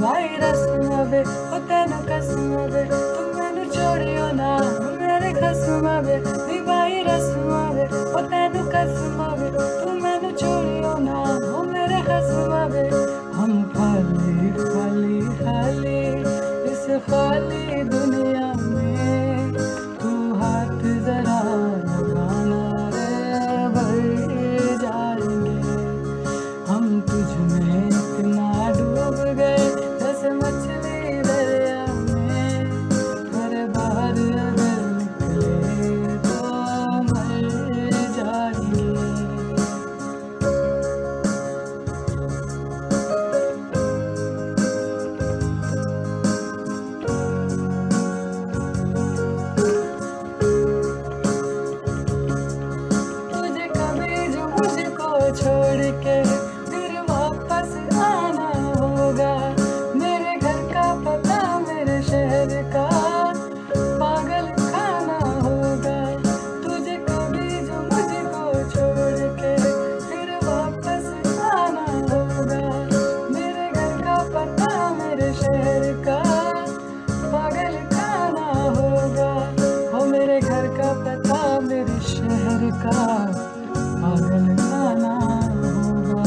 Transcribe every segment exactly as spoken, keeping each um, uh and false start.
भाई रस्म वे ओ तेनु कसम वे तू मैनू छोड़ियो ना मेरे खसम वे नी भाई रस्म वे ओ तेनु कसम वे तू मैनू छोड़ियो ना ओ मेरे खसम वे हम खाली खाली खाली इस खाली दुनिया में तू हाथ जरा लगाना रे भर जाएंगे हम तुझ में इतना डूब गए जैसे मछली दरिया में हर बार अगर निकले तो मर जाएंगे। तुझे कभी जो मुझको छोड़ के फिर वापस आना होगा मेरे घर का पता मेरे शहर का पागल खाना होगा तुझे कभी जो मुझको छोड़ के फिर वापस आना होगा मेरे घर का पता मेरे शहर का पागल खाना होगा हो मेरे घर का पता मेरे शहर का पागल खाना होगा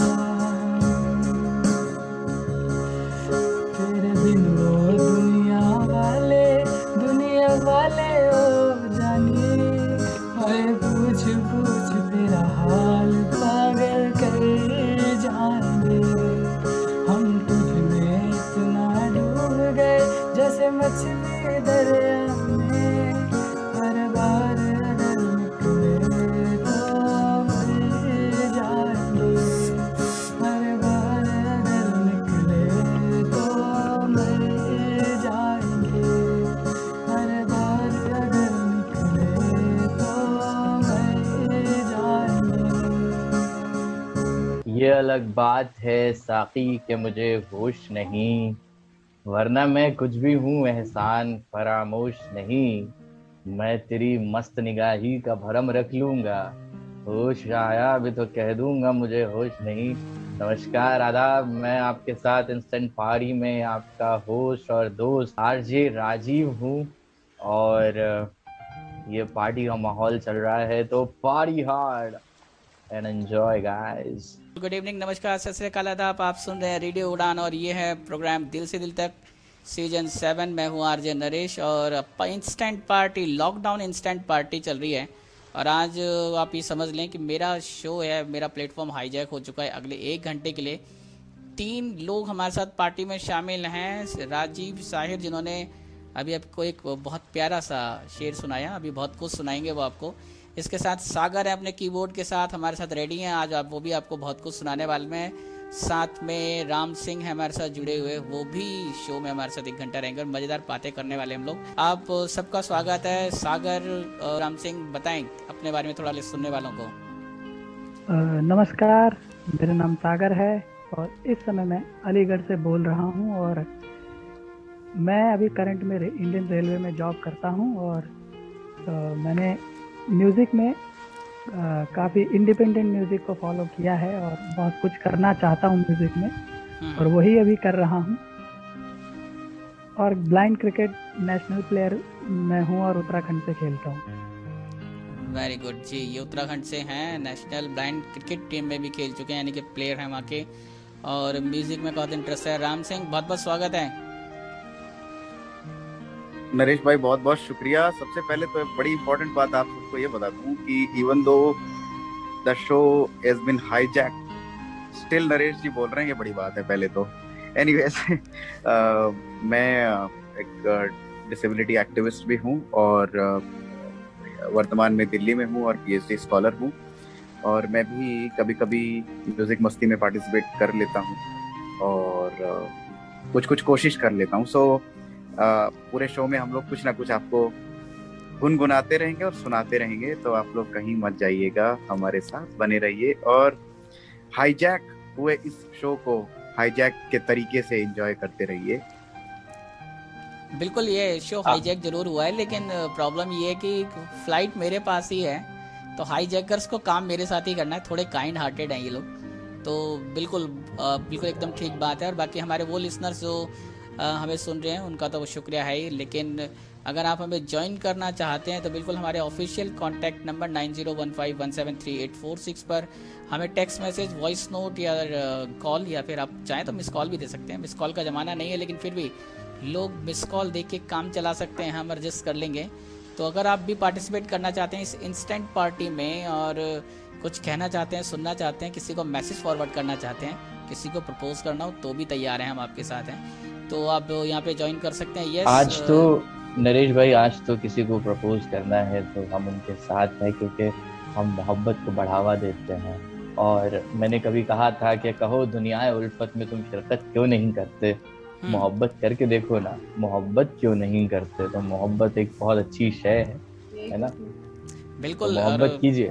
तेरे बिन वो दुनिया वाले दुनिया वाले ओ जानी हाय पूछ पूछ तेरा हाल पागल कर जाएंगे हम तुझ में इतना डूब गए जैसे मछली दरिया में हर बार अगर निकले तो मर जाएंगे हर बार अगर निकले तो मर जाएंगे हर बार अगर निकले तो मर जाएंगे। ये अलग बात है साकी के मुझे होश नहीं वरना मैं कुछ भी हूँ एहसान फरामोश नहीं मैं तेरी मस्त निगाही का भरम रख लूंगा होश आया भी तो कह दूंगा मुझे होश नहीं। नमस्कार आदाब, मैं आपके साथ इंस्टेंट पारी में आपका होस्ट और दोस्त आरजे राजीव हूँ और ये पार्टी का माहौल चल रहा है तो party hard and enjoy guys. Good evening, नमस्कार, सत श्री अकाल, आदाब। आप सुन रहे हैं रेडियो उड़ान और ये है प्रोग्राम दिल से दिल तक सीजन सेवन। मैं हूँ आरजे नरेश और instant party lockdown instant party चल रही है और आज आप ये समझ लें कि मेरा शो है, मेरा प्लेटफॉर्म हाईजैक हो चुका है अगले एक घंटे के लिए। तीन लोग हमारे साथ पार्टी में शामिल हैं। राजीव साहिर जिन्होंने अभी आपको एक बहुत प्यारा सा शेर सुनाया, अभी बहुत कुछ सुनाएंगे वो आपको। इसके साथ सागर है अपने कीबोर्ड के साथ हमारे साथ रेडी हैं, आज आप वो भी आपको बहुत कुछ सुनाने वाले में। साथ में राम सिंह है हमारे साथ जुड़े हुए, वो भी शो में हमारे साथ एक घंटा रहेंगे और मज़ेदार बातें करने वाले हम लोग। आप सबका स्वागत है। सागर और राम सिंह बताएं अपने बारे में थोड़ा सुनने वालों को। नमस्कार, मेरा नाम सागर है और इस समय मैं अलीगढ़ से बोल रहा हूं और मैं अभी करंट में इंडियन रेलवे में जॉब करता हूं और आ, मैंने म्यूज़िक में काफ़ी इंडिपेंडेंट म्यूज़िक को फॉलो किया है और बहुत कुछ करना चाहता हूँ म्यूज़िक में और वही अभी कर रहा हूँ। और ब्लाइंड क्रिकेट नेशनल प्लेयर मैं हूँ और उत्तराखंड से खेलता हूँ। वेरी गुड जी, ये उत्तराखंड से हैं, नेशनल ब्लाइंड क्रिकेट टीम में भी खेल चुके हैं, यानी कि प्लेयर हैं वहाँ के और म्यूज़िक में बहुत इंटरेस्ट है। राम सिंह बहुत बहुत स्वागत है। नरेश भाई बहुत बहुत शुक्रिया। सबसे पहले तो बड़ी इंपॉर्टेंट बात आप सबको ये बता दूं कि even though the show has been hijacked still Naresh ji बोल रहे हैं, ये बड़ी बात है पहले तो। एनीवेज uh, मैं एक डिसेबिलिटी एक्टिविस्ट भी हूँ और uh, वर्तमान में दिल्ली में हूँ और पीएचडी स्कॉलर हूँ और मैं भी कभी कभी म्यूजिक मस्ती में पार्टिसिपेट कर लेता हूँ और uh, कुछ कुछ कोशिश कर लेता हूँ। सो so, Uh, पूरे शो में हम लोग कुछ ना कुछ आपको गुनगुनाते रहेंगे और सुनाते रहेंगे, तो आप लोग कहीं मत जाइएगा, हमारे साथ बने रहिए और हाईजैक हुए इस शो को हाईजैक के तरीके से एंजॉय करते रहिए। बिल्कुल, ये शो हाईजैक जरूर हुआ है लेकिन प्रॉब्लम ये है कि फ्लाइट मेरे पास ही है तो हाईजैकर्स को काम मेरे साथ ही करना है। थोड़े काइंड हार्टेड हैं ये लोग, तो बिल्कुल अ, बिल्कुल एकदम ठीक बात है। और बाकी हमारे वो लिसनर्स जो अ, हमें सुन रहे हैं उनका तो वो शुक्रिया है ही, लेकिन अगर आप हमें ज्वाइन करना चाहते हैं तो बिल्कुल हमारे official contact number nine zero one five one seven three eight four six पर हमें टेक्स्ट मैसेज, वॉइस नोट या कॉल, या फिर आप चाहें तो मिस कॉल भी दे सकते हैं। मिस कॉल का ज़माना नहीं है, लेकिन फिर भी लोग मिस कॉल दे के काम चला सकते हैं, हम एडजस्ट कर लेंगे। तो अगर आप भी पार्टिसिपेट करना चाहते हैं इस इंस्टेंट पार्टी में और कुछ कहना चाहते हैं, सुनना चाहते हैं, किसी को मैसेज फॉरवर्ड करना चाहते हैं, किसी को प्रपोज करना हो, तो भी तैयार हैं हम आपके साथ हैं। तो आप यहाँ पे ज्वाइन कर सकते हैं। यस, आज तो नरेश भाई, आज तो किसी को प्रपोज करना है तो हम उनके साथ हैं, क्योंकि हम मोहब्बत को बढ़ावा देते हैं। और मैंने कभी कहा था कि कहो दुनिया उल्फत में तुम शिरकत क्यों नहीं करते, मोहब्बत करके देखो ना, मोहब्बत क्यों नहीं करते। तो मोहब्बत एक बहुत अच्छी शय है, है ना? बिल्कुल, तो मोहब्बत कीजिए,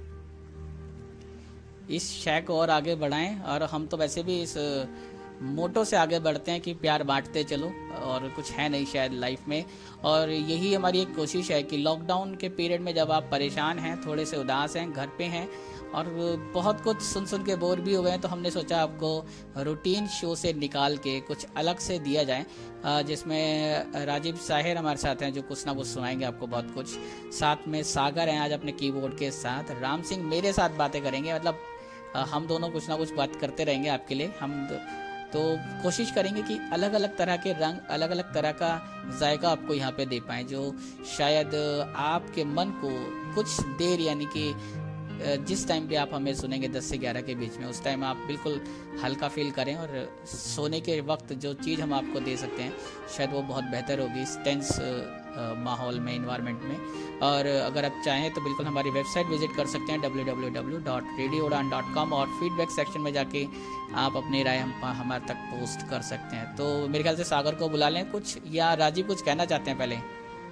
इस शय को और आगे बढ़ाएं। और हम तो वैसे भी इस मोटो से आगे बढ़ते हैं कि प्यार बांटते चलो, और कुछ है नहीं शायद लाइफ में। और यही हमारी एक कोशिश है कि लॉकडाउन के पीरियड में जब आप परेशान हैं, थोड़े से उदास हैं, घर पे हैं और बहुत कुछ सुन सुन के बोर भी हो गए हैं, तो हमने सोचा आपको रूटीन शो से निकाल के कुछ अलग से दिया जाए, जिसमें राजीव साहिर हमारे साथ हैं जो कुछ ना कुछ सुनाएंगे आपको बहुत कुछ। साथ में सागर हैं आज अपने कीबोर्ड के साथ, राम सिंह मेरे साथ बातें करेंगे, मतलब हम दोनों कुछ ना कुछ बात करते रहेंगे आपके लिए। हम तो कोशिश करेंगे कि अलग अलग तरह के रंग, अलग अलग तरह का जायका आपको यहाँ पे दे पाएँ, जो शायद आपके मन को कुछ देर, यानी कि जिस टाइम पे आप हमें सुनेंगे दस से ग्यारह के बीच में, उस टाइम आप बिल्कुल हल्का फील करें। और सोने के वक्त जो चीज़ हम आपको दे सकते हैं शायद वो बहुत बेहतर होगी इस टेंस माहौल में, इन्वायरमेंट में। और अगर आप चाहें तो बिल्कुल हमारी वेबसाइट विजिट कर सकते हैं W W W dot radio Udaan dot com, और फीडबैक सेक्शन में जाके आप अपनी राय हम हमारे तक पोस्ट कर सकते हैं। तो मेरे ख्याल से सागर को बुला लें कुछ, या राजीव कुछ कहना चाहते हैं पहले?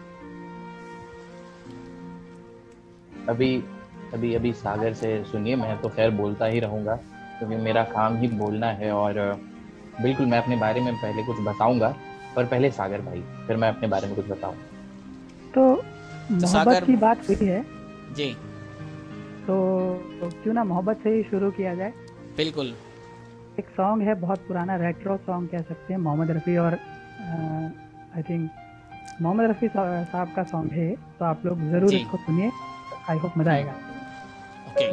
अभी अभी अभी सागर से सुनिए, मैं तो खैर बोलता ही रहूँगा क्योंकि मेरा काम ही बोलना है। और बिल्कुल मैं अपने बारे में पहले कुछ बताऊंगा, पर पहले सागर भाई, फिर मैं अपने बारे में कुछ बताऊं। तो मोहब्बत की बात हुई है जी, तो, तो क्यों ना मोहब्बत से ही शुरू किया जाए। बिल्कुल। एक सॉन्ग है, बहुत पुराना रेट्रो सॉन्ग कह सकते हैं, मोहम्मद रफ़ी और आई थिंक मोहम्मद रफ़ी साहब का सॉन्ग है, तो आप लोग जरूर इसको सुनिए, आई होप मजा आएगा। ओके।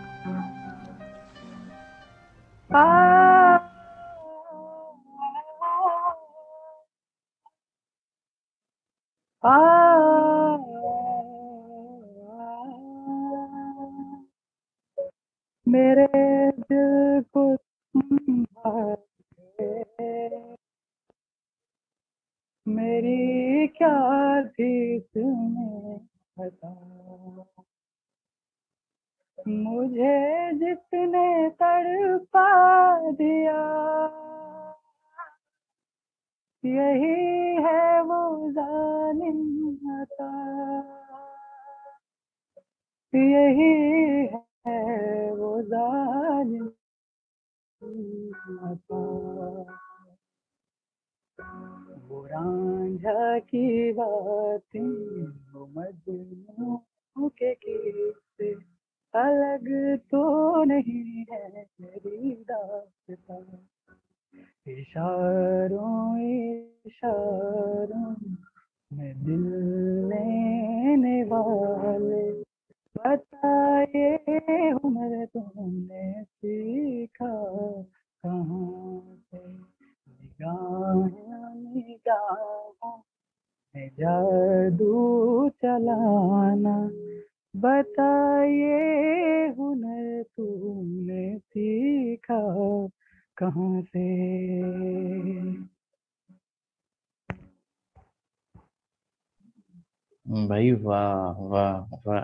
आ, मेरे दिल को मेरी क्या थी तुम्हें बता, मुझे जिसने तड़पा दिया, यही है वो जालिम अता, यही है वो जालिम अता। वो रांझा की बातें, वो मजनू के किस्से, अलग तो नहीं है मेरी दास्तां, इशारों इशारों में दिल लेने वाले, बताए हुनर तुमने सीखा कहाँ से, निगाह निगाहों में जादू चलाना, बताइए हुनर तुमने सीखा कहाँ से। भाई वाह वाह वाह,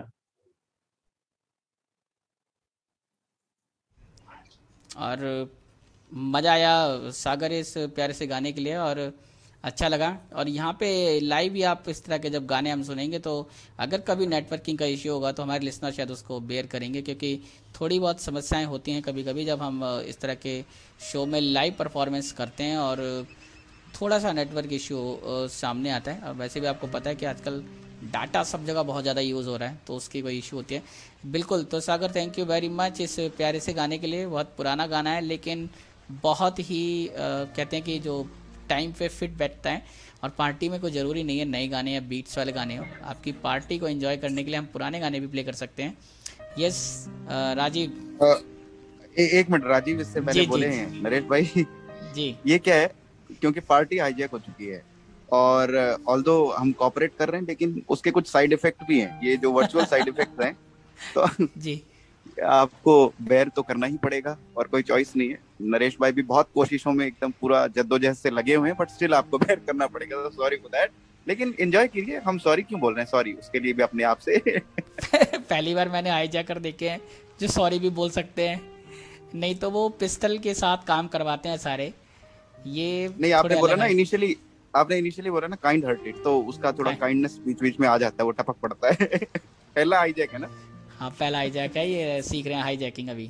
और मज़ा आया सागर इस प्यारे से गाने के लिए, और अच्छा लगा। और यहाँ पे लाइव ही आप इस तरह के जब गाने हम सुनेंगे, तो अगर कभी नेटवर्किंग का इश्यू होगा तो हमारे लिसनर शायद उसको बेयर करेंगे, क्योंकि थोड़ी बहुत समस्याएं होती हैं कभी कभी जब हम इस तरह के शो में लाइव परफॉर्मेंस करते हैं, और थोड़ा सा नेटवर्क इश्यू सामने आता है। और वैसे भी आपको पता है कि आजकल डाटा सब जगह बहुत ज़्यादा यूज़ हो रहा है, तो उसकी कोई इशू होती है। बिल्कुल, तो Sagar thank you very much इस प्यारे से गाने के लिए। बहुत पुराना गाना है लेकिन बहुत ही आ, कहते हैं कि जो टाइम पे फिट बैठता है, और पार्टी में कोई ज़रूरी नहीं है नए गाने या बीट्स वाले गाने हो, आपकी पार्टी को एंजॉय करने के लिए हम पुराने गाने भी प्ले कर सकते हैं। यस राजीव। आ, ए, एक मिनट राजीव, इससे पहले बोले हैं नरेश भाई जी, ये क्या है, क्योंकि पार्टी हाईजैक हो चुकी है और ऑल्दो हम कोऑपरेट कर रहे हैं, लेकिन उसके कुछ साइड इफेक्ट भी हैं, ये जो वर्चुअल साइड इफेक्ट हैं, तो जी आपको बेयर तो करना ही पड़ेगा और कोई चॉइस नहीं है। नरेश भाई भी बहुत कोशिशों में एकदम पूरा जद्दोजहद से लगे हुए हैं, बट स्टिल आपको बेयर करना पड़ेगा, तो सॉरी फॉर दैट। लेकिन एंजॉय कीजिए। हम सॉरी क्यों बोल रहे हैं, सॉरी उसके लिए भी अपने आप से पहली बार मैंने हाईजैकर देखे हैं जो सॉरी भी बोल सकते हैं, नहीं तो वो पिस्टल के साथ काम करवाते हैं सारे। ये नहीं, आपने बोला ना इनिशियली, आपने इनिशियली बोला ना काइंड हार्टेड, तो उसका थोड़ा काइंडनेस बीच बीच में आ जाता है, वो टपक पड़ता है पहला हाईजैक है ना। हाँ पहला हाईजैक है, ये सीख रहे हैं हाईजैकिंग अभी।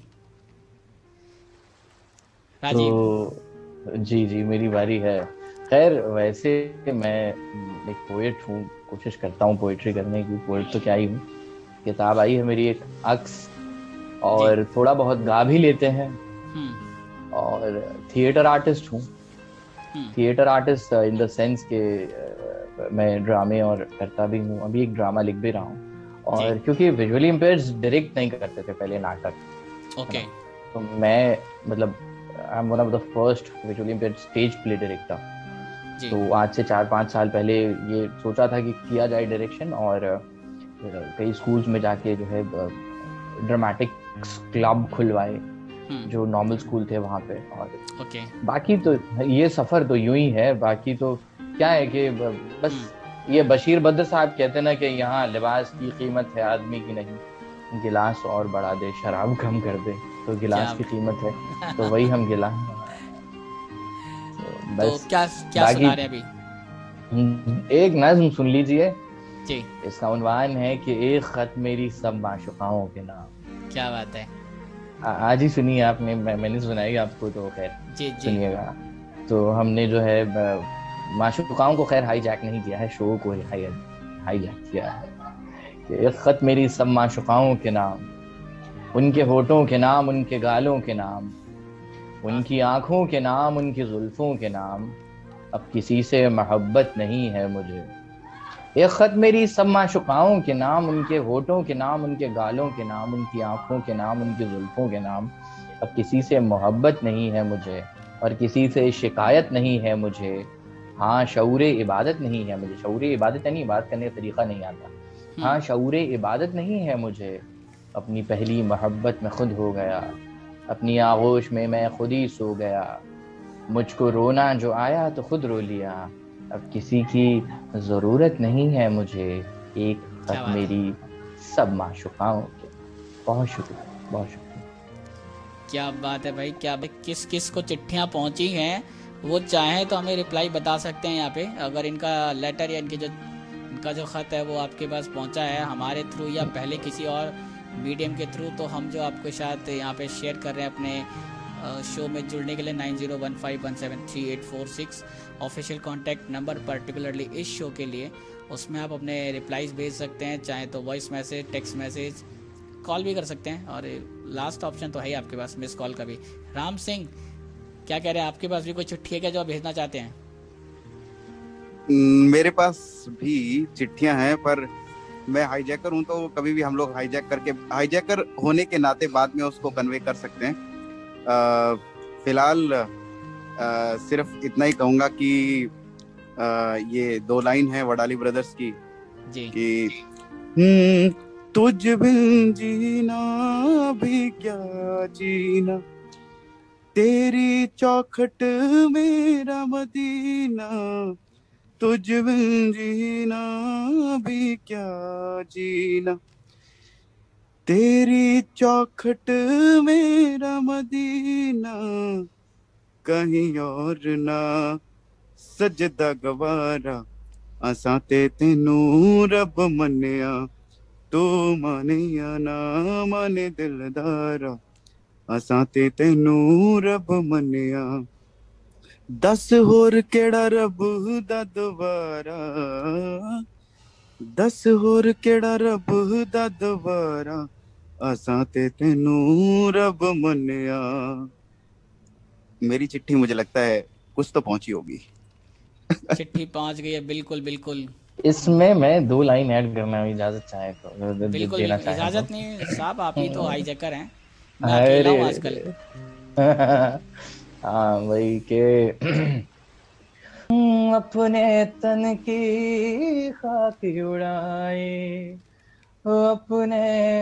राजीव। तो जी जी मेरी बारी है। खैर वैसे मैं एक पोएट हूँ, कोशिश करता हूँ पोएट्री करने की। पोएट तो क्या ही हूँ, किताब आई है मेरी एक अक्स, और थोड़ा बहुत गा भी लेते हैं, और थिएटर आर्टिस्ट हूँ। Theatre artist in the sense के मैं ड्रामे और करता भी हूँ, अभी एक ड्रामा लिख भी रहा हूँ। और क्योंकि विजुअली इम्पेयर्ड्स डायरेक्ट नहीं करते थे पहले नाटक, ओके, तो मैं मतलब I am one of the first visually impaired stage play director. तो आज से चार पाँच साल पहले ये सोचा था कि किया जाए डायरेक्शन, और कई स्कूल्स में जाके जो है ड्रामेटिक क्लब खुलवाए जो नॉर्मल स्कूल थे वहाँ पे। और okay. बाकी तो ये सफर तो यूं ही है। बाकी तो क्या है कि बस ये बशीर बद्र साहब कहते ना कि यहाँ लिबास की कीमत है आदमी की नहीं, गिलास और बढ़ा दे शराब कम कर दे, तो गिलास की कीमत है, तो वही हम गिलास। तो बस तो क्या क्या सुना रहे अभी? एक नज़्म सुन लीजिए जी। इसका उन्वान है कि एक खत मेरी सब माशुकाओं के नाम। क्या बात है, आज ही सुनिए आपने, मैं, मैंने सुनाई आपको, तो खैर जी जी सुनिएगा। तो हमने जो है माशुकाओं को खैर हाईजैक नहीं किया है, शो को हाई हाईजैक किया है कि एक खत मेरी सब माशुकाओं के नाम, उनके होठों के नाम, उनके गालों के नाम, उनकी आंखों के नाम, उनकी जुल्फों के नाम, अब किसी से मोहब्बत नहीं है मुझे। एक खत मेरी सब माशुकाओं के नाम, उनके होठों के नाम, उनके गालों के नाम, उनकी आंखों के नाम, उनकी जुल्फों के नाम, अब किसी से मोहब्बत नहीं है मुझे, और किसी से शिकायत नहीं है मुझे। हाँ शऊर इबादत नहीं है मुझे, शऊर इबादत यानी बात करने का तरीका नहीं आता। हाँ शऊर इबादत नहीं है मुझे, अपनी पहली मोहब्बत में खुद हो गया, अपनी आगोश में मैं खुद ही सो गया, मुझको रोना जो आया तो खुद रो लिया, अब किसी की ज़रूरत नहीं है मुझे, एक खत मेरी सब माशुकाओं के। बहुत शुक्रिया, बहुत शुक्रिया। क्या बात है भाई, क्या भाई, किस किस को चिट्ठियाँ पहुँची हैं वो चाहें तो हमें रिप्लाई बता सकते हैं यहाँ पे। अगर इनका लेटर या इनकी जो इनका जो ख़त है वो आपके पास पहुँचा है हमारे थ्रू या पहले किसी और मीडियम के थ्रू, तो हम जो आपके साथ यहाँ पे शेयर कर रहे हैं अपने शो में जुड़ने के लिए nine zero one five one seven three eight four six official contact number particularly इस शो के लिए, उसमें आप अपने रिप्लाईज भेज सकते हैं, चाहे तो voice message, text message, call भी कर सकते हैं, और लास्ट ऑप्शन तो है ही आपके पास मिस कॉल का भी। राम सिंह क्या कह रहे हैं, आपके पास भी कोई चिट्ठी है क्या जो आप भेजना चाहते हैं? मेरे पास भी चिट्ठियां हैं, पर मैं हाईजैकर हूं, तो कभी भी हम लोग हाईजैक करके, हाईजैकर होने के नाते बाद में उसको कन्वे कर सकते हैं। फिलहाल सिर्फ इतना ही कहूंगा कि आ, ये दो लाइन है वडाली ब्रदर्स की जी कि तुझ बिन जीना भी क्या जीना, तेरी चौखट मेरा मदीना, तुझ बिन जीना भी क्या जीना, तेरी चौखट मेरा मदीना, कहीं और ना सजदा गवारा, असां ते तेनू रब मन्निया, तू माने या ना माने दिलदारा, असां ते तेनू रब मन्निया, दस होर केड़ा रब दा दुबारा, दस होर केड़ा रब दा दवारा असां ते तेनू रब मन्या। मेरी चिट्ठी मुझे लगता है कुछ तो पहुंची होगी। चिट्ठी पहुंच गई है, बिल्कुल बिल्कुल इसमें मैं दो लाइन ऐड करना इजाजत चाहे तो दे, दे, बिल्कुल देना बिल्कुल चाहे तो। इजाज़त नहीं साहब, आप ही तो हाईजैकर हैं, मैं अकेला अरे हूँ आजकल। हाँ वही के अपने तन की खाक उड़ाए, अपने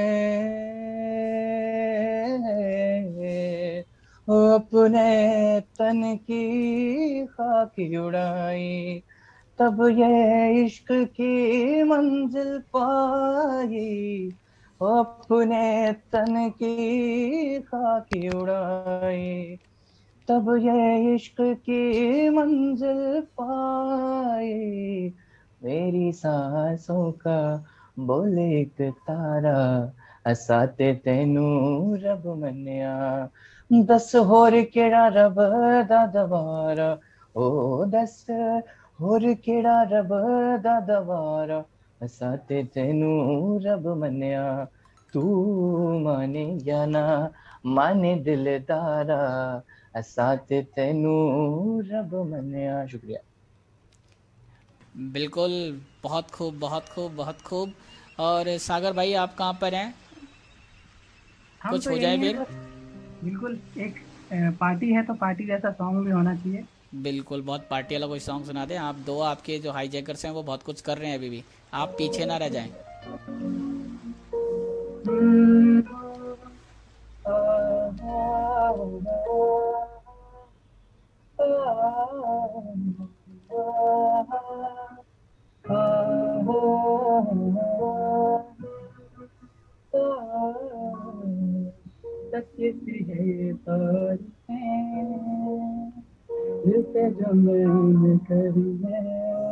अपने तन की खाक उड़ाई, तब ये इश्क की मंजिल पाई, अपने तन की खाक उड़ाई, तब ये इश्क की मंजिल पाई, मेरी सांसों का बोले एक तारा असाते तेनू रब मन्या, दस होर केड़ा रब दा दवारा, ओ दस होर केड़ा रब दा दवारा असाते तेनू रब मन्या, तू माने या ना माने दिलदारा असाते तेनू रब मन्या। शुक्रिया। बिल्कुल, बहुत खूब बहुत खूब बहुत खूब। और सागर भाई आप कहाँ पर हैं? हम कुछ तो हो जाए यही है फिर। बस। बिल्कुल एक अ, पार्टी है तो पार्टी जैसा सॉन्ग भी होना चाहिए। बिल्कुल, बहुत पार्टी वाला कोई सॉन्ग सुना दें। आप दो आपके जो हाईजैकर्स हैं वो बहुत कुछ कर रहे हैं अभी भी, आप पीछे ना रह जाएं। हम्म, सच्ची सी है ये बातें, दिल से जो मैंने करी है,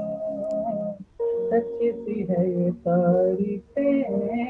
सच्ची सी है ये तारीफें,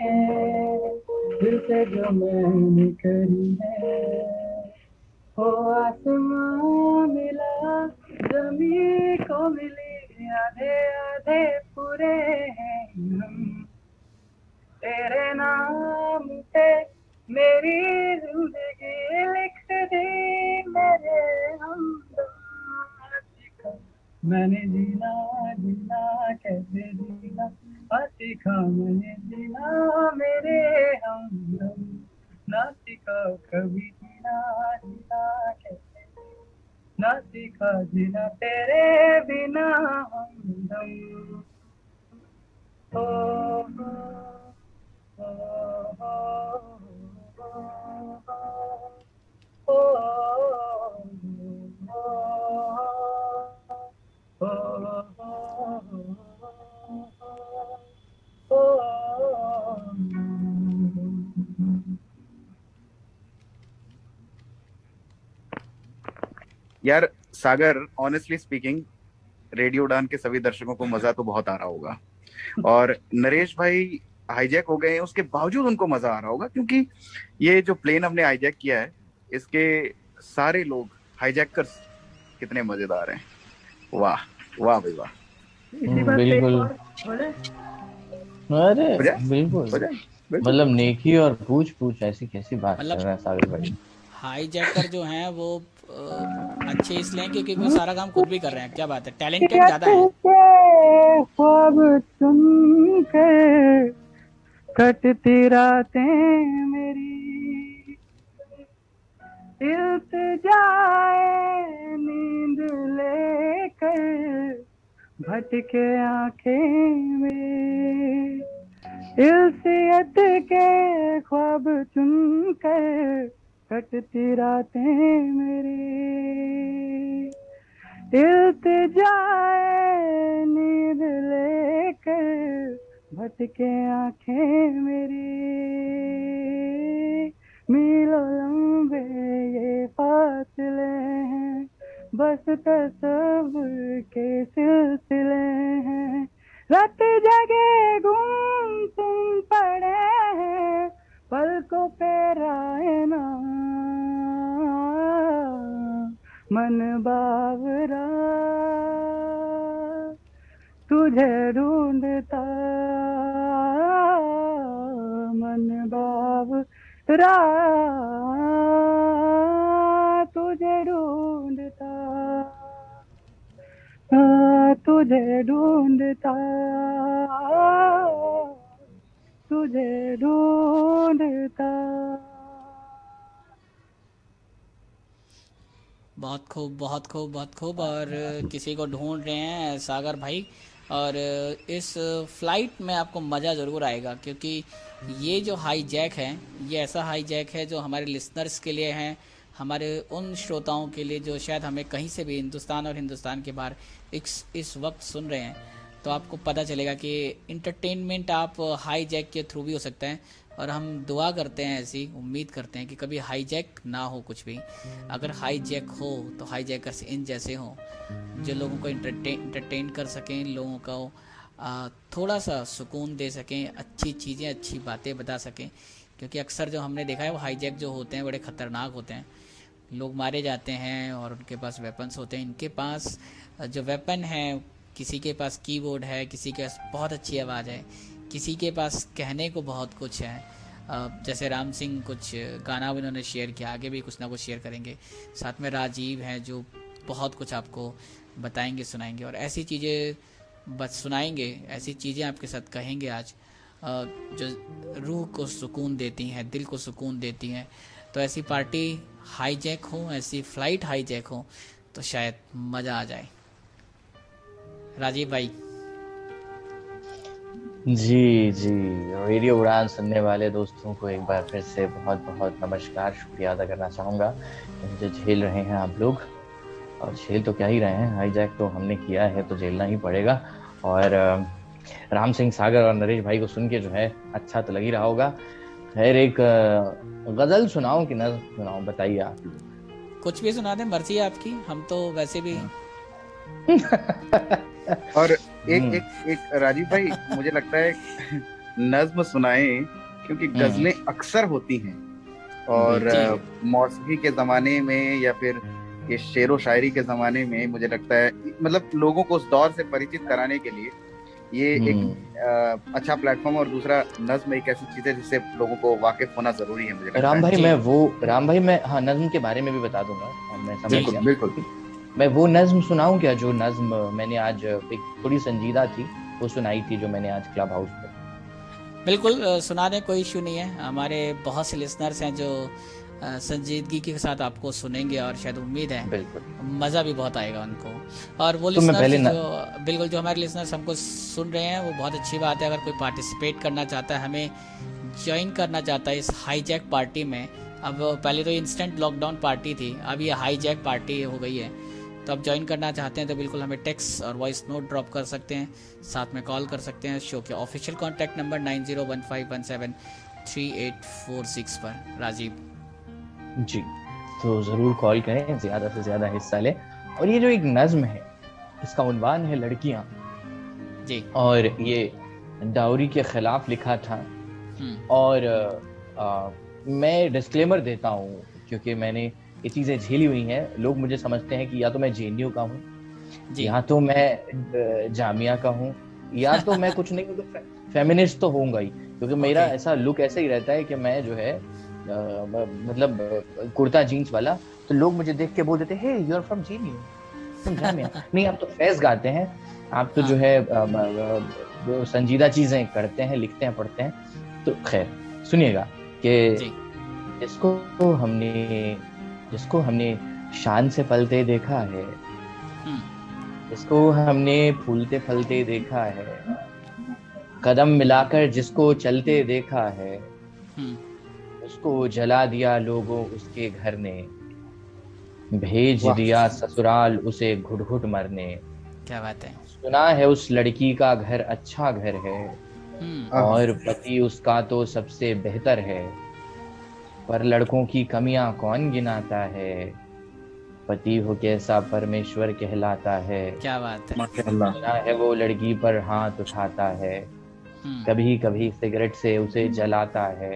दिल से जो मैंने करी है। हो आसमां मिला जमी को मिली, आधे आधे पूरे हैं हम, तेरे नाम पे मेरी जिंदगी लिख दी मेरे हमदम, सीखा मैंने जीना जीना कैसे जीना, आ सीखा मैंने जीना मेरे हमदम, ना सीखा कभी जीना जीना कैसे, ना सीखा जीना तेरे बिना हमदम। ओ, ओ, ओ, ओ, यार सागर, ऑनेस्टली स्पीकिंग, रेडियो उड़ान के सभी दर्शकों को मजा तो बहुत आ रहा होगा, और नरेश भाई हाईजैक हो गए हैं उसके बावजूद उनको मजा आ रहा होगा, क्योंकि ये जो प्लेन हमने हाईजैक किया है इसके सारे लोग हाईजैकर्स कितने मजेदार हैं। वाह वाह भाई वाह। इसी बात पे एक बिल्कुल। और बोले। अरे हो जाए बिल्कुल, हो जाए बिल्कुल। मतलब नेकी और पूछ पूछ ऐसी कैसी बात कर मतलब रहे हैं सागर भाई। हाईजैकर जो हैं वो अ, अच्छे इसलिए हैं क्योंकि वो सारा काम खुद भी कर रहे हैं। क्या बात है, टैलेंटेड ज़्यादा हैं। ख्वाब सुन कर कटती रातें मेरी, इल्तिजाए नींद लेकर भटके आंखें में, इल्तियत के ख्वाब चुन कर कटती रातें मेरी, इल्तिजाए नींद लेकर भटके आंखें मेरी, मीलों लंबे ये फासले हैं, बस तस्वीर के सिलसिले हैं, रात जगे गुम तुम पड़े हैं, पलकों पे रायना मन बावरा, तुझे ढूंढता मन बावरा, तुझे ढूंढता तुझे ढूंढता तुझे ढूंढता। बहुत खूब, बहुत खूब, बहुत खूब। और किसी को ढूंढ रहे हैं सागर भाई, और इस फ्लाइट में आपको मज़ा ज़रूर आएगा, क्योंकि ये जो हाई जैक है, ये ऐसा हाई जैक है जो हमारे लिसनर्स के लिए हैं, हमारे उन श्रोताओं के लिए जो शायद हमें कहीं से भी हिंदुस्तान और हिंदुस्तान के बाहर इस इस वक्त सुन रहे हैं। तो आपको पता चलेगा कि इंटरटेनमेंट आप हाई जैक के थ्रू भी हो सकता है, और हम दुआ करते हैं, ऐसी उम्मीद करते हैं कि कभी हाई जैक ना हो कुछ भी। अगर हाई जैक हो तो हाई जैकर्स इन जैसे हों, जो लोगों को इंटरटेन इंटरटेन कर सकें, लोगों को आ, थोड़ा सा सुकून दे सकें, अच्छी चीज़ें, अच्छी बातें बता सकें। क्योंकि अक्सर जो हमने देखा है वो हाई जैक जो होते हैं बड़े ख़तरनाक होते हैं, लोग मारे जाते हैं और उनके पास वेपन्स होते हैं। इनके पास जो वेपन है, किसी के पास कीबोर्ड है, किसी के पास बहुत अच्छी आवाज़ है, किसी के पास कहने को बहुत कुछ है। जैसे राम सिंह कुछ गाना भी उन्होंने शेयर किया, आगे भी कुछ ना कुछ शेयर करेंगे। साथ में राजीव हैं जो बहुत कुछ आपको बताएंगे, सुनाएंगे, और ऐसी चीज़ें बस सुनाएंगे, ऐसी चीज़ें आपके साथ कहेंगे आज जो रूह को सुकून देती हैं, दिल को सुकून देती हैं। तो ऐसी पार्टी हाई जैक हो, ऐसी फ्लाइट हाई जैक हो तो शायद मज़ा आ जाए। राजीव भाई। जी जी, रेडियो उड़ान सुनने वाले दोस्तों को एक बार फिर से बहुत बहुत नमस्कार, शुक्रिया अदा करना चाहूँगा। मुझे झेल रहे हैं आप लोग, और झेल तो क्या ही रहे हैं, हाईजैक तो हमने किया है तो झेलना ही पड़ेगा। और राम सिंह, सागर और नरेश भाई को सुन के जो है अच्छा तो लग ही रहा होगा। खैर, एक गजल सुनाऊं कि न सुनाऊं, बताइए आप। कुछ भी सुना दें, मर्जी है आपकी, हम तो वैसे भी और एक एक एक राजीव भाई, मुझे लगता है नज्म सुनाएं, क्योंकि गजलें अक्सर होती हैं और मौसीकी के जमाने में या फिर ये शेरो शायरी के जमाने में, मुझे लगता है मतलब लोगों को उस दौर से परिचित कराने के लिए ये एक आ, अच्छा प्लेटफॉर्म। और दूसरा, नज्म एक ऐसी चीज है जिससे लोगों को वाकिफ होना जरूरी है, मुझे लगता है। राम भाई मैं वो राम भाई मैं हाँ नज्म के बारे में भी बता दूंगा, मैं समझ गया। बिल्कुल, मैं वो नज्म सुनाऊं क्या जो नज्म मैंने आज एक थोड़ी संजीदा थी, वो सुनाई थी जो मैंने आज क्लब हाउस पर। बिल्कुल सुना दें, कोई इशू नहीं है। हमारे बहुत से लिसनर्स हैं जो संजीदगी के साथ आपको सुनेंगे, और शायद उम्मीद है बिल्कुल मज़ा भी बहुत आएगा उनको। और वो तो लिसनर्स न... जो बिल्कुल जो हमारे लिसनर्स हमको सुन रहे हैं वो बहुत अच्छी बात है। अगर कोई पार्टिसिपेट करना चाहता है, हमें ज्वाइन करना चाहता है इस हाईजैक पार्टी में, अब पहले तो इंस्टेंट लॉकडाउन पार्टी थी, अब ये हाईजैक पार्टी हो गई है, तो आप ज्वाइन करना चाहते हैं तो बिल्कुल हमें टेक्स्ट और वॉइस नोट ड्रॉप कर सकते हैं, साथ में कॉल कर सकते हैं शो के official contact number nine zero one five one seven three eight four six पर। राजीव जी, तो ज़रूर कॉल करें, ज़्यादा से ज़्यादा हिस्सा लें। और ये जो एक नज्म है, इसका उन्वान है लड़कियां जी, और ये डाउरी के खिलाफ लिखा था। और आ, मैं डिस्क्लेमर देता हूँ, क्योंकि मैंने ये चीज़ें झेली हुई हैं। लोग मुझे समझते हैं कि या तो मैं जे एन यू का हूँ, या तो मैं जामिया का हूँ, या तो मैं कुछ नहीं तो फे, फेमिनिस्ट तो होऊंगा ही, क्योंकि मेरा okay. ऐसा लुक ऐसा ही रहता है कि मैं जो है आ, मतलब कुर्ता जीन्स वाला, तो लोग मुझे देख के बोल देते हैं, hey you are from J N U, तुम जामिया। नहीं, आप तो फैज गाते हैं, आप तो हाँ. जो है संजीदा चीजें करते हैं, लिखते हैं, पढ़ते हैं। तो खैर सुनिएगा कि जिसको हमने जिसको हमने शान से पलते देखा है, जिसको हमने फूलते फलते देखा है, कदम मिलाकर जिसको चलते देखा है, उसको जला दिया लोगों उसके घर ने, भेज दिया ससुराल उसे घुट घुट मरने। क्या बात है। सुना है उस लड़की का घर अच्छा घर है, और पति उसका तो सबसे बेहतर है, पर लड़कों की कमियां कौन गिनाता है, पति हो कैसा परमेश्वर कहलाता है। क्या बात है। सुना है वो लड़की पर हाथ उठाता है, कभी कभी सिगरेट से उसे जलाता है,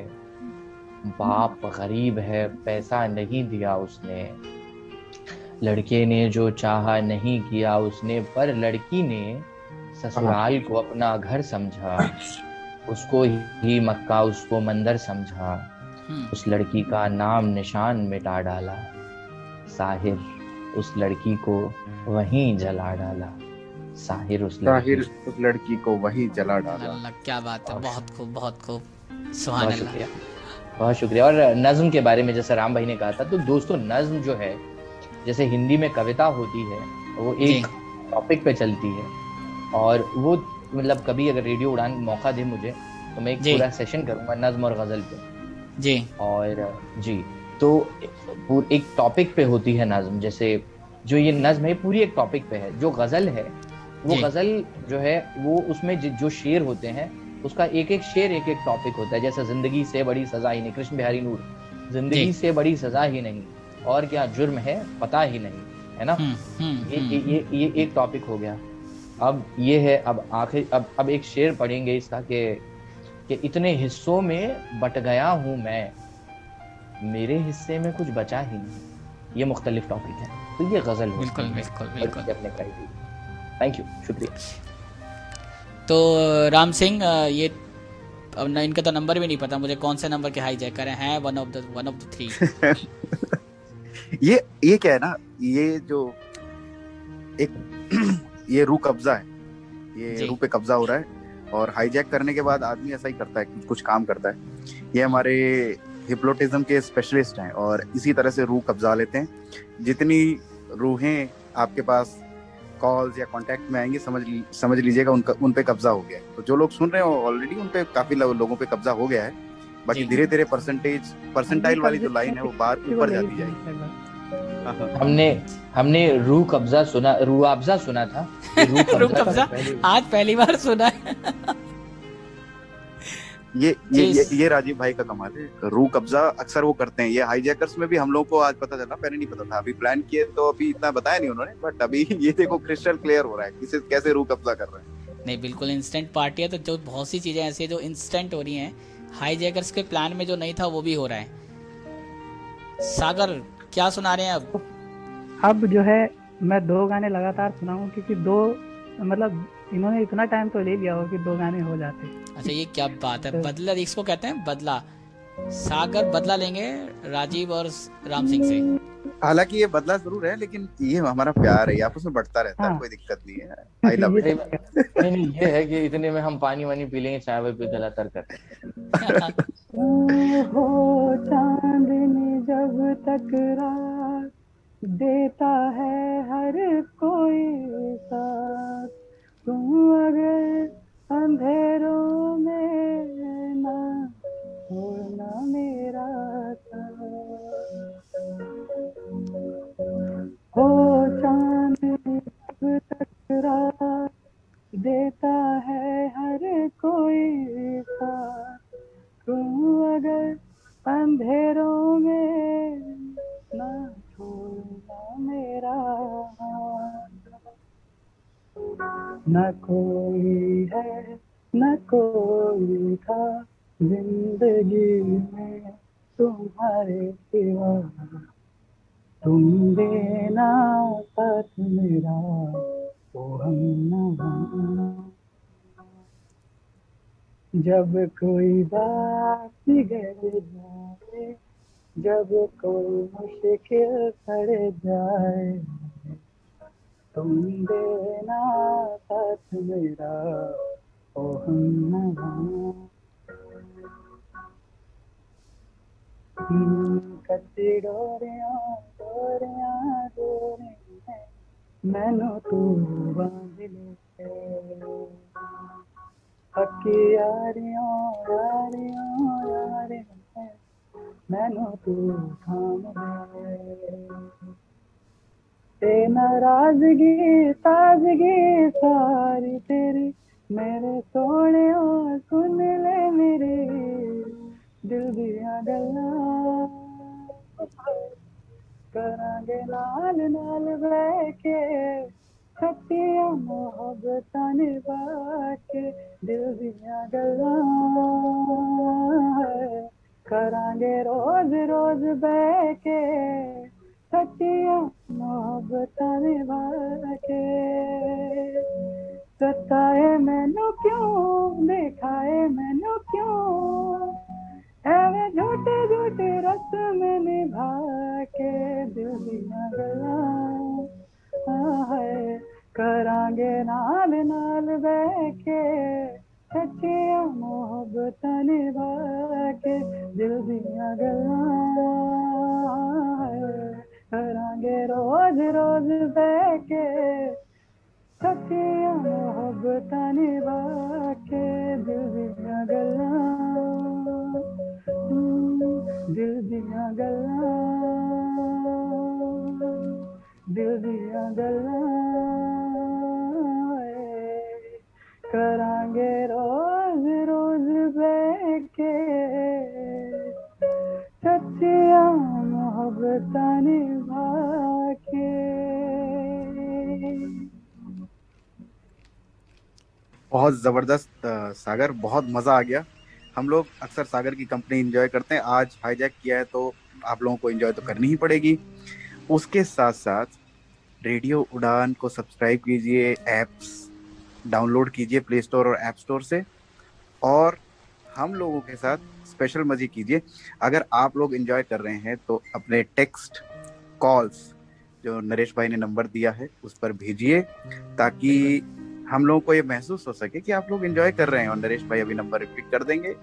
बाप गरीब है पैसा नहीं दिया उसने, लड़के ने जो चाहा नहीं किया उसने, पर लड़की ने ससुराल को अपना घर समझा, उसको ही मक्का उसको मंदिर समझा, उस लड़की का नाम निशान मिटा डाला, साहिर उस लड़की को वहीं जला डाला, साहिर उस साहिर लड़की उस लड़की को वहीं जला डाला। अल्लाह क्या बात है, बहुत खूब बहुत खूब, सुभान बहुत अल्लाह। शुक्रिया, बहुत शुक्रिया। और नज्म के बारे में जैसे राम भाई ने कहा था, तो दोस्तों नज्म जो है जैसे हिंदी में कविता होती है, वो एक टॉपिक पे चलती है, और वो मतलब कभी अगर रेडियो उड़ान मौका दे मुझे तो मैं एक पूरा सेशन करूंगा नज्म और गजल पे जी। और जी तो एक टॉपिक पे होती है नज्म, जैसे जो ये नज्म है पूरी एक टॉपिक पे है। जो गजल है वो गजल जो है वो उसमें जो शेर होते हैं उसका एक एक शेर एक एक टॉपिक होता है। जैसे जिंदगी से बड़ी सजा ही नहीं, कृष्ण बिहारी नूर, जिंदगी से बड़ी सजा ही नहीं, और क्या जुर्म है पता ही नहीं, है ना। ये ये ये एक टॉपिक हो गया। अब ये है, अब आखिर अब अब एक शेर पढ़ेंगे इसका कि कि इतने हिस्सों में बट गया हूं मैं, मेरे हिस्से में कुछ बचा ही नहीं। ये मुख्तलिफ टॉपिक है, तो ये गजल हो। बिल्कुल बिल्कुल बिल्कुल अपने थैंक यू, शुक्रिया। तो राम सिंह, ये अब ना इनका तो नंबर भी नहीं पता मुझे, कौन से नंबर के हाईजैकर हैं? One of the one of the three. ये ये क्या है ना, ये जो एक ये रू कब्जा है, ये रू पे कब्जा हो रहा है, और हाईजैक करने के बाद आदमी ऐसा ही करता है, कुछ काम करता है। ये हमारे हिप्नोटिज्म के स्पेशलिस्ट हैं और इसी तरह से रूह कब्जा लेते हैं। जितनी रूहें आपके पास कॉल्स या कांटेक्ट में आएंगी, समझ ली, समझ लीजिएगा उनका उन पे कब्जा हो गया है। तो जो लोग सुन रहे हो ऑलरेडी उन पे काफी लोगों पे कब्जा हो गया है। बाकी धीरे धीरे परसेंटेज परसेंटाइल वाली जो लाइन है वो बाहर ऊपर जाती जाएगी। हमने हमने रूह कब्जा सुना, रूह अब्जा सुना था, रूह कब्जा आज पहली बार सुना है। ये ये ये ये राजीव भाई का कमाल है। रूह कब्जा अक्सर वो करते हैं, ये हाईजैकर्स में भी हम लोग को आज पता चला, पहले नहीं पता था। अभी प्लान किए तो अभी इतना बताया नहीं उन्होंने, बट अभी ये देखो क्रिस्टल क्लियर हो रहा है किसे कैसे रूह कब्जा कर रहे हैं। नहीं बिल्कुल इंस्टेंट पार्टी है, तो जो बहुत सी चीजें ऐसी है जो इंस्टेंट हो रही हैं, हाईजैकर्स के प्लान में जो नहीं था वो भी हो रहा है। सागर क्या सुना रहे हैं अब? अब जो है मैं दो गाने लगातार सुनाऊं, क्योंकि दो मतलब इन्होंने इतना टाइम तो ले लिया हो कि दो गाने हो जाते। अच्छा ये क्या बात है, बदला इसको कहते हैं बदला। सागर बदला लेंगे राजीव और राम सिंह से। हालांकि ये बदला जरूर है, लेकिन ये हमारा प्यार है, आपस में बढ़ता रहता है, कोई दिक्कत नहीं है। I love it. नहीं नहीं ये है कि इतने में हम पानी वानी पी लेंगे, चाय वाय पे गला तर कर। हो चांदनी जब तक रात देता है हर कोई साथ, तुम अगर अंधेरों में ना छोड़ना मेरा साथ। हो चांदनी जब तक रात देता है हर कोई साथ, तुम अगर अंधेरों में ना छोड़ना मेरा हाथ। न कोई है न कोई था जिंदगी में तुम्हारे सिवा, तुम देना साथ मेरा ओ हम। जब कोई बात बिगड़ जाए, जब कोई मुश्किल पड़ जाए, तुम देना साथ मेरा ओ हम। कच्ची डोरियां डोरियां डोरियां मैनू तू बांध ले, पक्की यारियां यारियां यारियां मैनू तू थाम ले। ते नाराजगी ताजगी सारी तेरी, मेरे सोने सुन ले मेरे दिल दिया गल्लां, करांगे नाल नाल बह के सच्चियां मोहब्बतां निभा के, दिल दिया गल्लां करांगे रोज रोज बह के सच्चियां मोहब्बतां निभा के। सताए मैनू क्यों, दिखाए मैनू क्यों, एवे झूठे झूठे रस्म निभा के दिल दियां गल्लां है करांगे नाल नाल बह के सच्चियां मोहब्बतां निभा के दिल दियां गल्लां है करांगे रोज रोज बह के सच्चियां मोहब्बतां निभा के दिल दियां गल्लां दिल दियां गल्लां दिल दियां गल्लां करांगे रोज रोज बह के सच्चियां मोहब्बतां निभा के। बहुत जबरदस्त अ, सागर, बहुत मजा आ गया। हम लोग अक्सर सागर की कंपनी एंजॉय करते हैं, आज हाईजैक किया है तो आप लोगों को एंजॉय तो करनी ही पड़ेगी। उसके साथ साथ रेडियो उड़ान को सब्सक्राइब कीजिए, एप्स डाउनलोड कीजिए प्ले स्टोर और ऐप स्टोर से, और हम लोगों के साथ स्पेशल मजे कीजिए। अगर आप लोग एंजॉय कर रहे हैं तो अपने टेक्स्ट कॉल्स जो नरेश भाई ने नंबर दिया है उस पर भेजिए, ताकि हम लोगों को ये महसूस हो सके कि आप लोग एंजॉय कर रहे हैं। और नरेश भाई अभी नंबर रिपीट कर देंगे।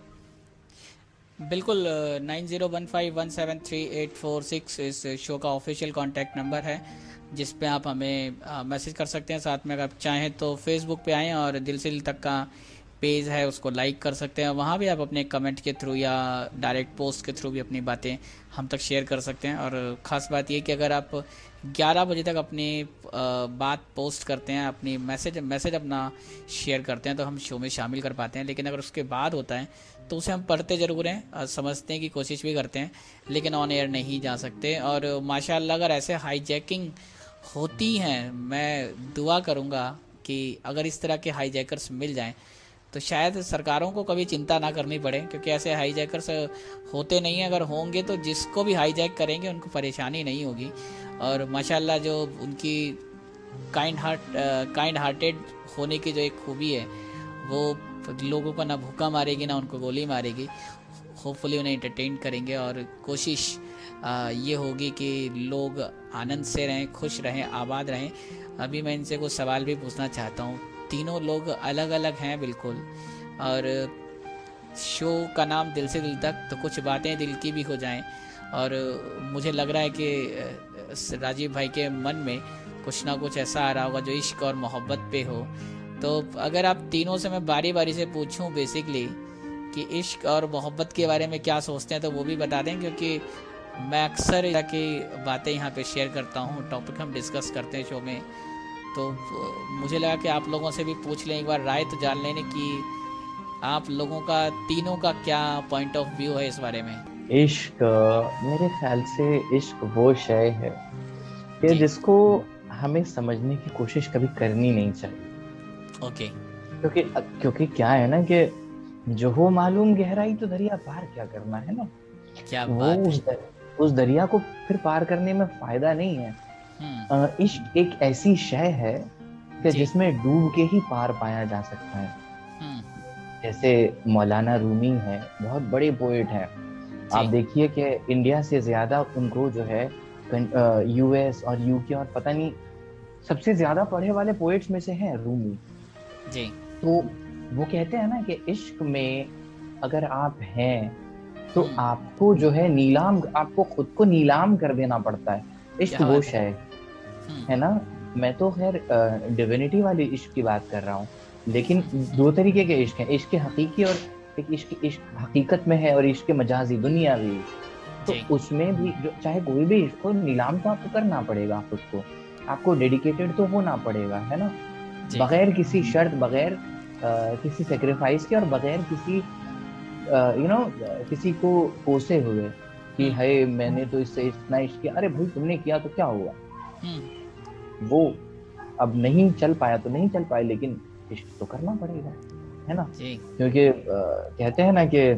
बिल्कुल, nine zero one five one seven three eight four six इस शो का ऑफिशियल कांटेक्ट नंबर है, जिस पे आप हमें मैसेज कर सकते हैं। साथ में अगर आप चाहें तो फेसबुक पे आएँ और दिल से दिल तक का पेज है उसको लाइक कर सकते हैं, वहाँ भी आप अपने कमेंट के थ्रू या डायरेक्ट पोस्ट के थ्रू भी अपनी बातें हम तक शेयर कर सकते हैं। और ख़ास बात ये कि अगर आप ग्यारह बजे तक अपनी बात पोस्ट करते हैं, अपनी मैसेज मैसेज अपना शेयर करते हैं, तो हम शो में शामिल कर पाते हैं। लेकिन अगर उसके बाद होता है तो उसे हम पढ़ते ज़रूर हैं, समझने की कोशिश भी करते हैं, लेकिन ऑन एयर नहीं जा सकते। और माशाल्लाह अगर ऐसे हाईजैकिंग होती हैं, मैं दुआ करूँगा कि अगर इस तरह के हाईजैकर्स मिल जाएं तो शायद सरकारों को कभी चिंता ना करनी पड़े, क्योंकि ऐसे हाईजैकर्स होते नहीं हैं। अगर होंगे तो जिसको भी हाईजैक करेंगे उनको परेशानी नहीं होगी। और माशाल्लाह जो उनकी काइंड हार्ट काइंड हार्टेड होने की जो एक खूबी है, वो लोगों को ना भूखा मारेगी ना उनको गोली मारेगी। होपफुली उन्हें एंटरटेन करेंगे और कोशिश आ, ये होगी कि लोग आनंद से रहें, खुश रहें, आबाद रहें। अभी मैं इनसे कुछ सवाल भी पूछना चाहता हूँ। तीनों लोग अलग अलग हैं बिल्कुल, और शो का नाम दिल से दिल तक, तो कुछ बातें दिल की भी हो जाएं। और मुझे लग रहा है कि राजीव भाई के मन में कुछ ना कुछ ऐसा आ रहा होगा जो इश्क और मोहब्बत पे हो। तो अगर आप तीनों से मैं बारी बारी से पूछूं बेसिकली कि इश्क और मोहब्बत के बारे में क्या सोचते हैं, तो वो भी बता दें, क्योंकि मैं अक्सर की बातें यहाँ पे शेयर करता हूँ, टॉपिक हम डिस्कस करते हैं शो में। तो मुझे लगा कि आप लोगों से भी पूछ लें, एक बार राय तो जान लेने की आप लोगों का तीनों का क्या पॉइंट ऑफ व्यू है इस बारे में। इश्क, मेरे ख्याल से इश्क वो शय है कि जिसको हमें समझने की कोशिश कभी करनी नहीं चाहिए। ओके। क्योंकि क्योंकि क्या है ना कि जो हो मालूम गहराई तो दरिया पार क्या करना है ना, क्या वो बात उस, दर, उस दरिया को फिर पार करने में फायदा नहीं है। इश्क एक ऐसी शय है कि जिसमें डूब के ही पार पाया जा सकता है। जैसे मौलाना रूमी है, बहुत बड़े पोएट हैं। आप देखिए कि इंडिया से ज्यादा उनको जो है यूएस और यूके और पता नहीं सबसे ज्यादा पढ़े वाले पोएट्स में से हैं रूमी जी। तो वो कहते हैं ना कि इश्क में अगर आप हैं तो आपको जो है नीलाम, आपको खुद को नीलाम कर देना पड़ता है। इश्क वो शय है ना। मैं तो खैर डिविनिटी वाली इश्क की बात कर रहा हूँ, लेकिन दो तरीके के इश्क हैं, इश्क हकीकी और एक इश्क इश्क हकीकत में है और इश्क मजाजी दुनियावी। तो उसमें भी जो चाहे कोई भी इश्क हो, नीलाम तो आपको करना पड़ेगा खुद को, आपको डेडिकेटेड तो होना पड़ेगा, है ना, बगैर किसी शर्त, बगैर किसी सेक्रीफाइस के और बगैर किसी यू नो किसी को कोसे हुए कि है मैंने तो इससे इतना इश्क किया। अरे भाई तुमने किया तो क्या हुआ, वो अब नहीं चल पाया तो नहीं चल पाया, लेकिन इश्क तो करना पड़ेगा, है ना। क्योंकि कहते हैं ना कि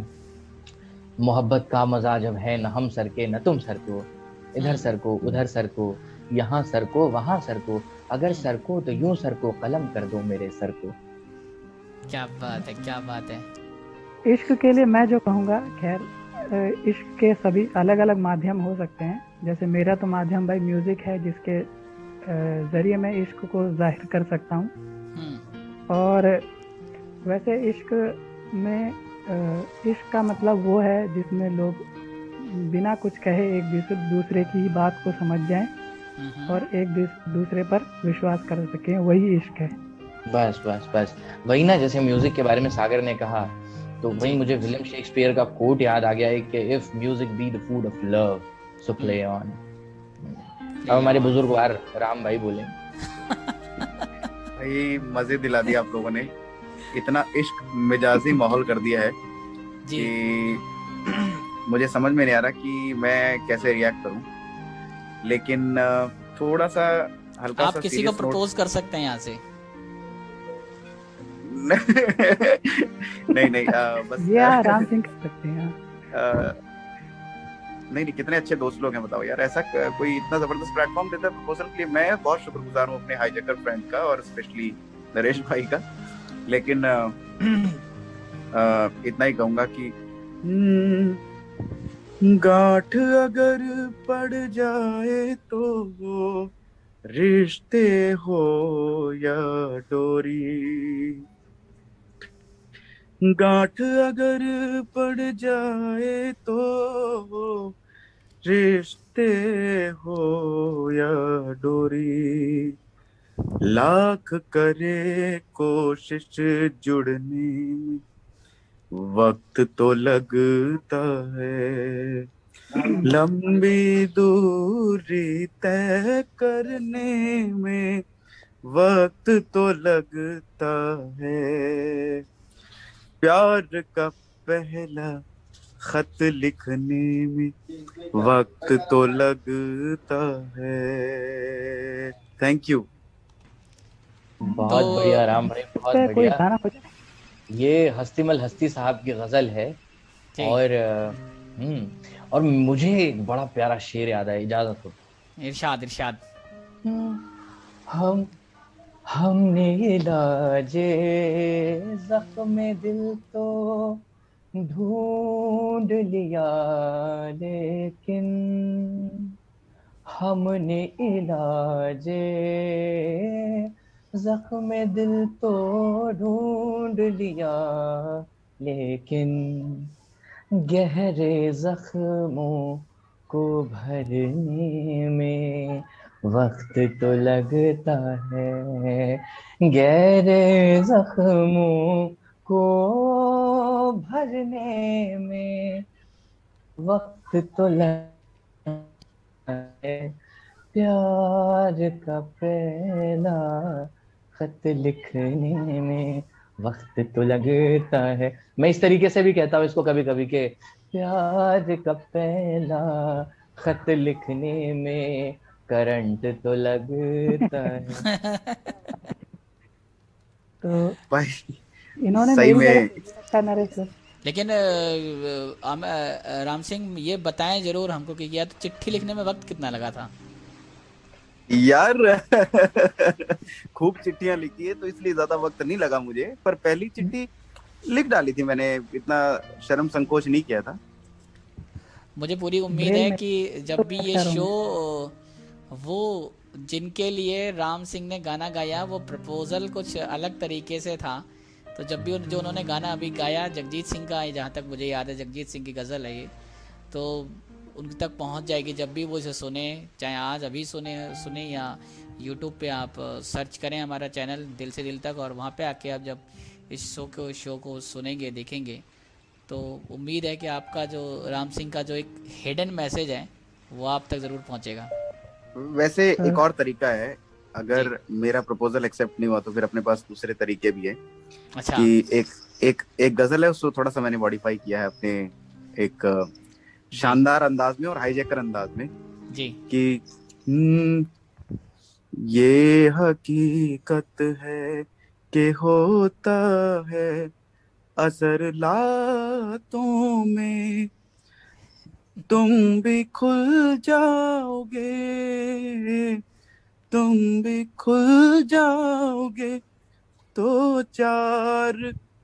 मोहब्बत का मजा जब है न हम सर के न तुम सर को, इधर सर को उधर सर को, यहाँ सर को वहाँ सर को, अगर हम्म। सर को तो यूं सर को, कलम कर दो मेरे सर को। क्या बात है, क्या बात है। इश्क के लिए मैं जो कहूँगा, खैर अ, इश्क के सभी अलग अलग माध्यम हो सकते हैं। जैसे मेरा तो माध्यम भाई म्यूज़िक है, जिसके अ, ज़रिए मैं इश्क को जाहिर कर सकता हूँ। हम्म। और वैसे इश्क में अ, इश्क का मतलब वो है जिसमें लोग बिना कुछ कहे एक दूसरे दूसरे की बात को समझ जाएं हम्म। और एक दूस- दूसरे पर विश्वास कर सकें, वही इश्क है। बस बस बस वही ना, जैसे म्यूजिक के बारे में सागर ने कहा, तो वही जी। मुझे विलियम शेक्सपियर का कोट याद आ गया है कि if music be the food of love so play on. अब हमारे बुजुर्गवार राम भाई बोलेंगे। भाई मजे दिला दिया आप लोगों ने, इतना इश्क मिजाजी माहौल कर दिया है जी। कि मुझे समझ में नहीं आ रहा कि मैं कैसे रिएक्ट करूं। लेकिन अ, थोड़ा सा हल्का आप सा किसी को सीरियस नोट प्रपोज कर सकते हैं यहाँ से। नहीं नहीं अ, बस ये हाँ, राम सिंह कर सकते हैं। अ, नहीं नहीं, कितने अच्छे दोस्त लोग हैं बताओ यार, ऐसा क- कोई इतना जबरदस्त प्लेटफॉर्म देता है प्रपोजल के लिए। मैं बहुत शुक्रगुजार हूँ अपने हाईजैकर फ्रेंड का और स्पेशली नरेश भाई का। लेकिन अ, अ, इतना ही कहूंगा कि हम्म, गांठ अगर पड़ जाए तो वो रिश्ते हो या डोरी, गांठ अगर पड़ जाए तो वो रिश्ते हो या डोरी, लाख करे कोशिश जुड़ने में वक्त तो लगता है, लंबी दूरी तय करने में वक्त तो लगता है, प्यार का पहला खत लिखने में वक्त तो लगता है। Thank you. बहुत तो बढ़िया राम भाई, इस बहुत पे कोई बढ़िया। गाना बजा। ये हस्तीमल हस्ती साहब की गजल है। जी, और अ, हम्म और मुझे एक बड़ा प्यारा शेर याद है, इजाजत हो। इरशाद इरशाद। हम्म, हम हमने इलाजे जख्म दिल तो ढूंढ लिया, लेकिन हमने इलाजे जख्म दिल तो ढूंढ लिया, लेकिन गहरे जख्मों को भरने में वक्त तो लगता है, गहरे जख्मों को भरने में वक्त तो लगता है, प्यार का पहला खत लिखने में वक्त तो लगता है। मैं इस तरीके से भी कहता हूँ इसको कभी कभी के, प्यार का पहला खत लिखने में करंट तो लगता है। तो भाई इन्होंने सही मेरी जगह में मुझे लगता है नरेश सर। लेकिन अ, हम, अ, राम सिंह ये बताएं जरूर हमको कि या तो चिट्ठी लिखने में वक्त कितना लगा था। यार खूब चिट्ठियां लिखी है तो इसलिए ज्यादा वक्त नहीं लगा मुझे, पर पहली चिट्ठी लिख डाली थी मैंने, इतना शर्म संकोच नहीं किया था। मुझे पूरी उम्मीद ब्रेल है में कि तो जब भी ये अक्षरों शो में। वो जिनके लिए राम सिंह ने गाना गाया वो प्रपोजल कुछ अलग तरीके से था, तो जब भी उन- जो उन्होंने गाना अभी गाया जगजीत सिंह का है, जहाँ तक मुझे याद है जगजीत सिंह की गज़ल है ये, तो उन तक पहुँच जाएगी जब भी वो इसे सुने, चाहे आज अभी सुने सुने या यूट्यूब पे आप सर्च करें हमारा चैनल दिल से दिल तक, और वहाँ पे आके आप जब इस शो को शो को सुनेंगे देखेंगे, तो उम्मीद है कि आपका जो राम सिंह का जो एक हिडन मैसेज है वो आप तक ज़रूर पहुँचेगा। वैसे अ, एक और तरीका है, जी। अगर मेरा प्रपोजल एक्सेप्ट नहीं हुआ तो फिर अपने पास दूसरे तरीके भी है अच्छा। कि एक एक एक गजल है, उसको थोड़ा सा मैंने मॉडिफाई किया है अपने एक अ, जी। शानदार अंदाज में और हाईजैकर अंदाज में जी। कि हम्म, ये हकीकत है कि होता है असर लातों में, तुम भी खुल जाओगे, तुम भी खुल जाओगे तो चार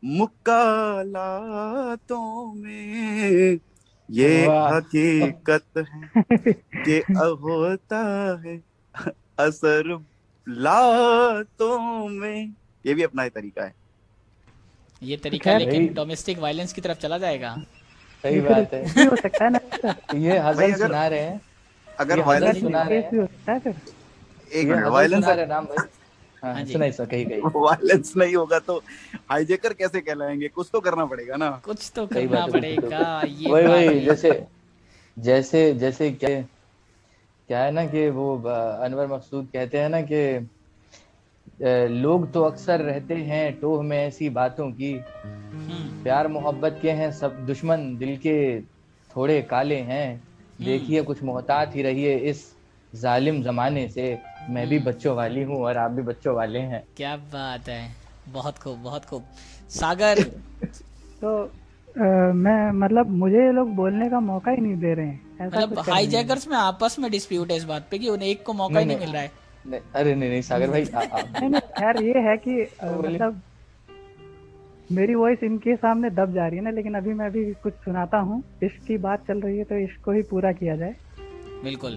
मुकालातों में, ये वाह। हकीकत है कि होता है असर लातों में। ये भी अपना ही तरीका है। ये तरीका खैर, लेकिन भाई डोमेस्टिक वायलेंस की तरफ चला जाएगा। सही ये फिर बात है। केस भी हो सकता है ना सर? ये भाई हजल अगर सुना रहे हैं, अगर ये हजल वायलेंस, सुना रहे केस भी हैं, हो सकता है फिर। एक ये मिनट, हजल वायलेंस सुना रहे हैं राम भाई। हाँ हाँ जी, सुनाई सर, कही कही। वायलेंस नहीं होगा तो हाईजेकर कैसे कहलाएंगे? कुछ तो करना पड़ेगा ना। कुछ तो सही करना बात है, कुछ तो पड़ेगा, ये वही बात वही भी। जैसे जैसे जैसे क्या क्या है ना कि वो अ, अनवर मकसूद कहते हैं ना कि अ, लोग तो अक्सर रहते हैं टोह में ऐसी बातों की, हम्म प्यार मोहब्बत के हैं सब दुश्मन, दिल के थोड़े काले हैं। हम्म देखिए कुछ मोहतात ही रहिए इस जालिम जमाने से। मैं भी हम्म बच्चों वाली हूँ और आप भी बच्चों वाले हैं। क्या बात है, बहुत खूब बहुत खूब। सागर, तो अ, मैं मतलब मुझे ये लोग बोलने का मौका ही नहीं दे रहे हैं, ऐसा मतलब कुछ कर रहे हैं। हाईजैकर्स में आपस में डिस्प्यूट है इस बात पे कि उन्हें एक को मौका नहीं ही नहीं नहीं मिल रहा है। नहीं, अरे नहीं नहीं सागर भाई आ, आप नहीं बोलिए, नहीं, खैर ये है कि अ, आप बोलिए। मतलब मेरी वॉइस इनके सामने दब जा रही है ना, लेकिन अभी मैं भी कुछ सुनाता हूँ। इश्क की बात चल रही है तो इश्क को ही पूरा किया जाए। बिल्कुल।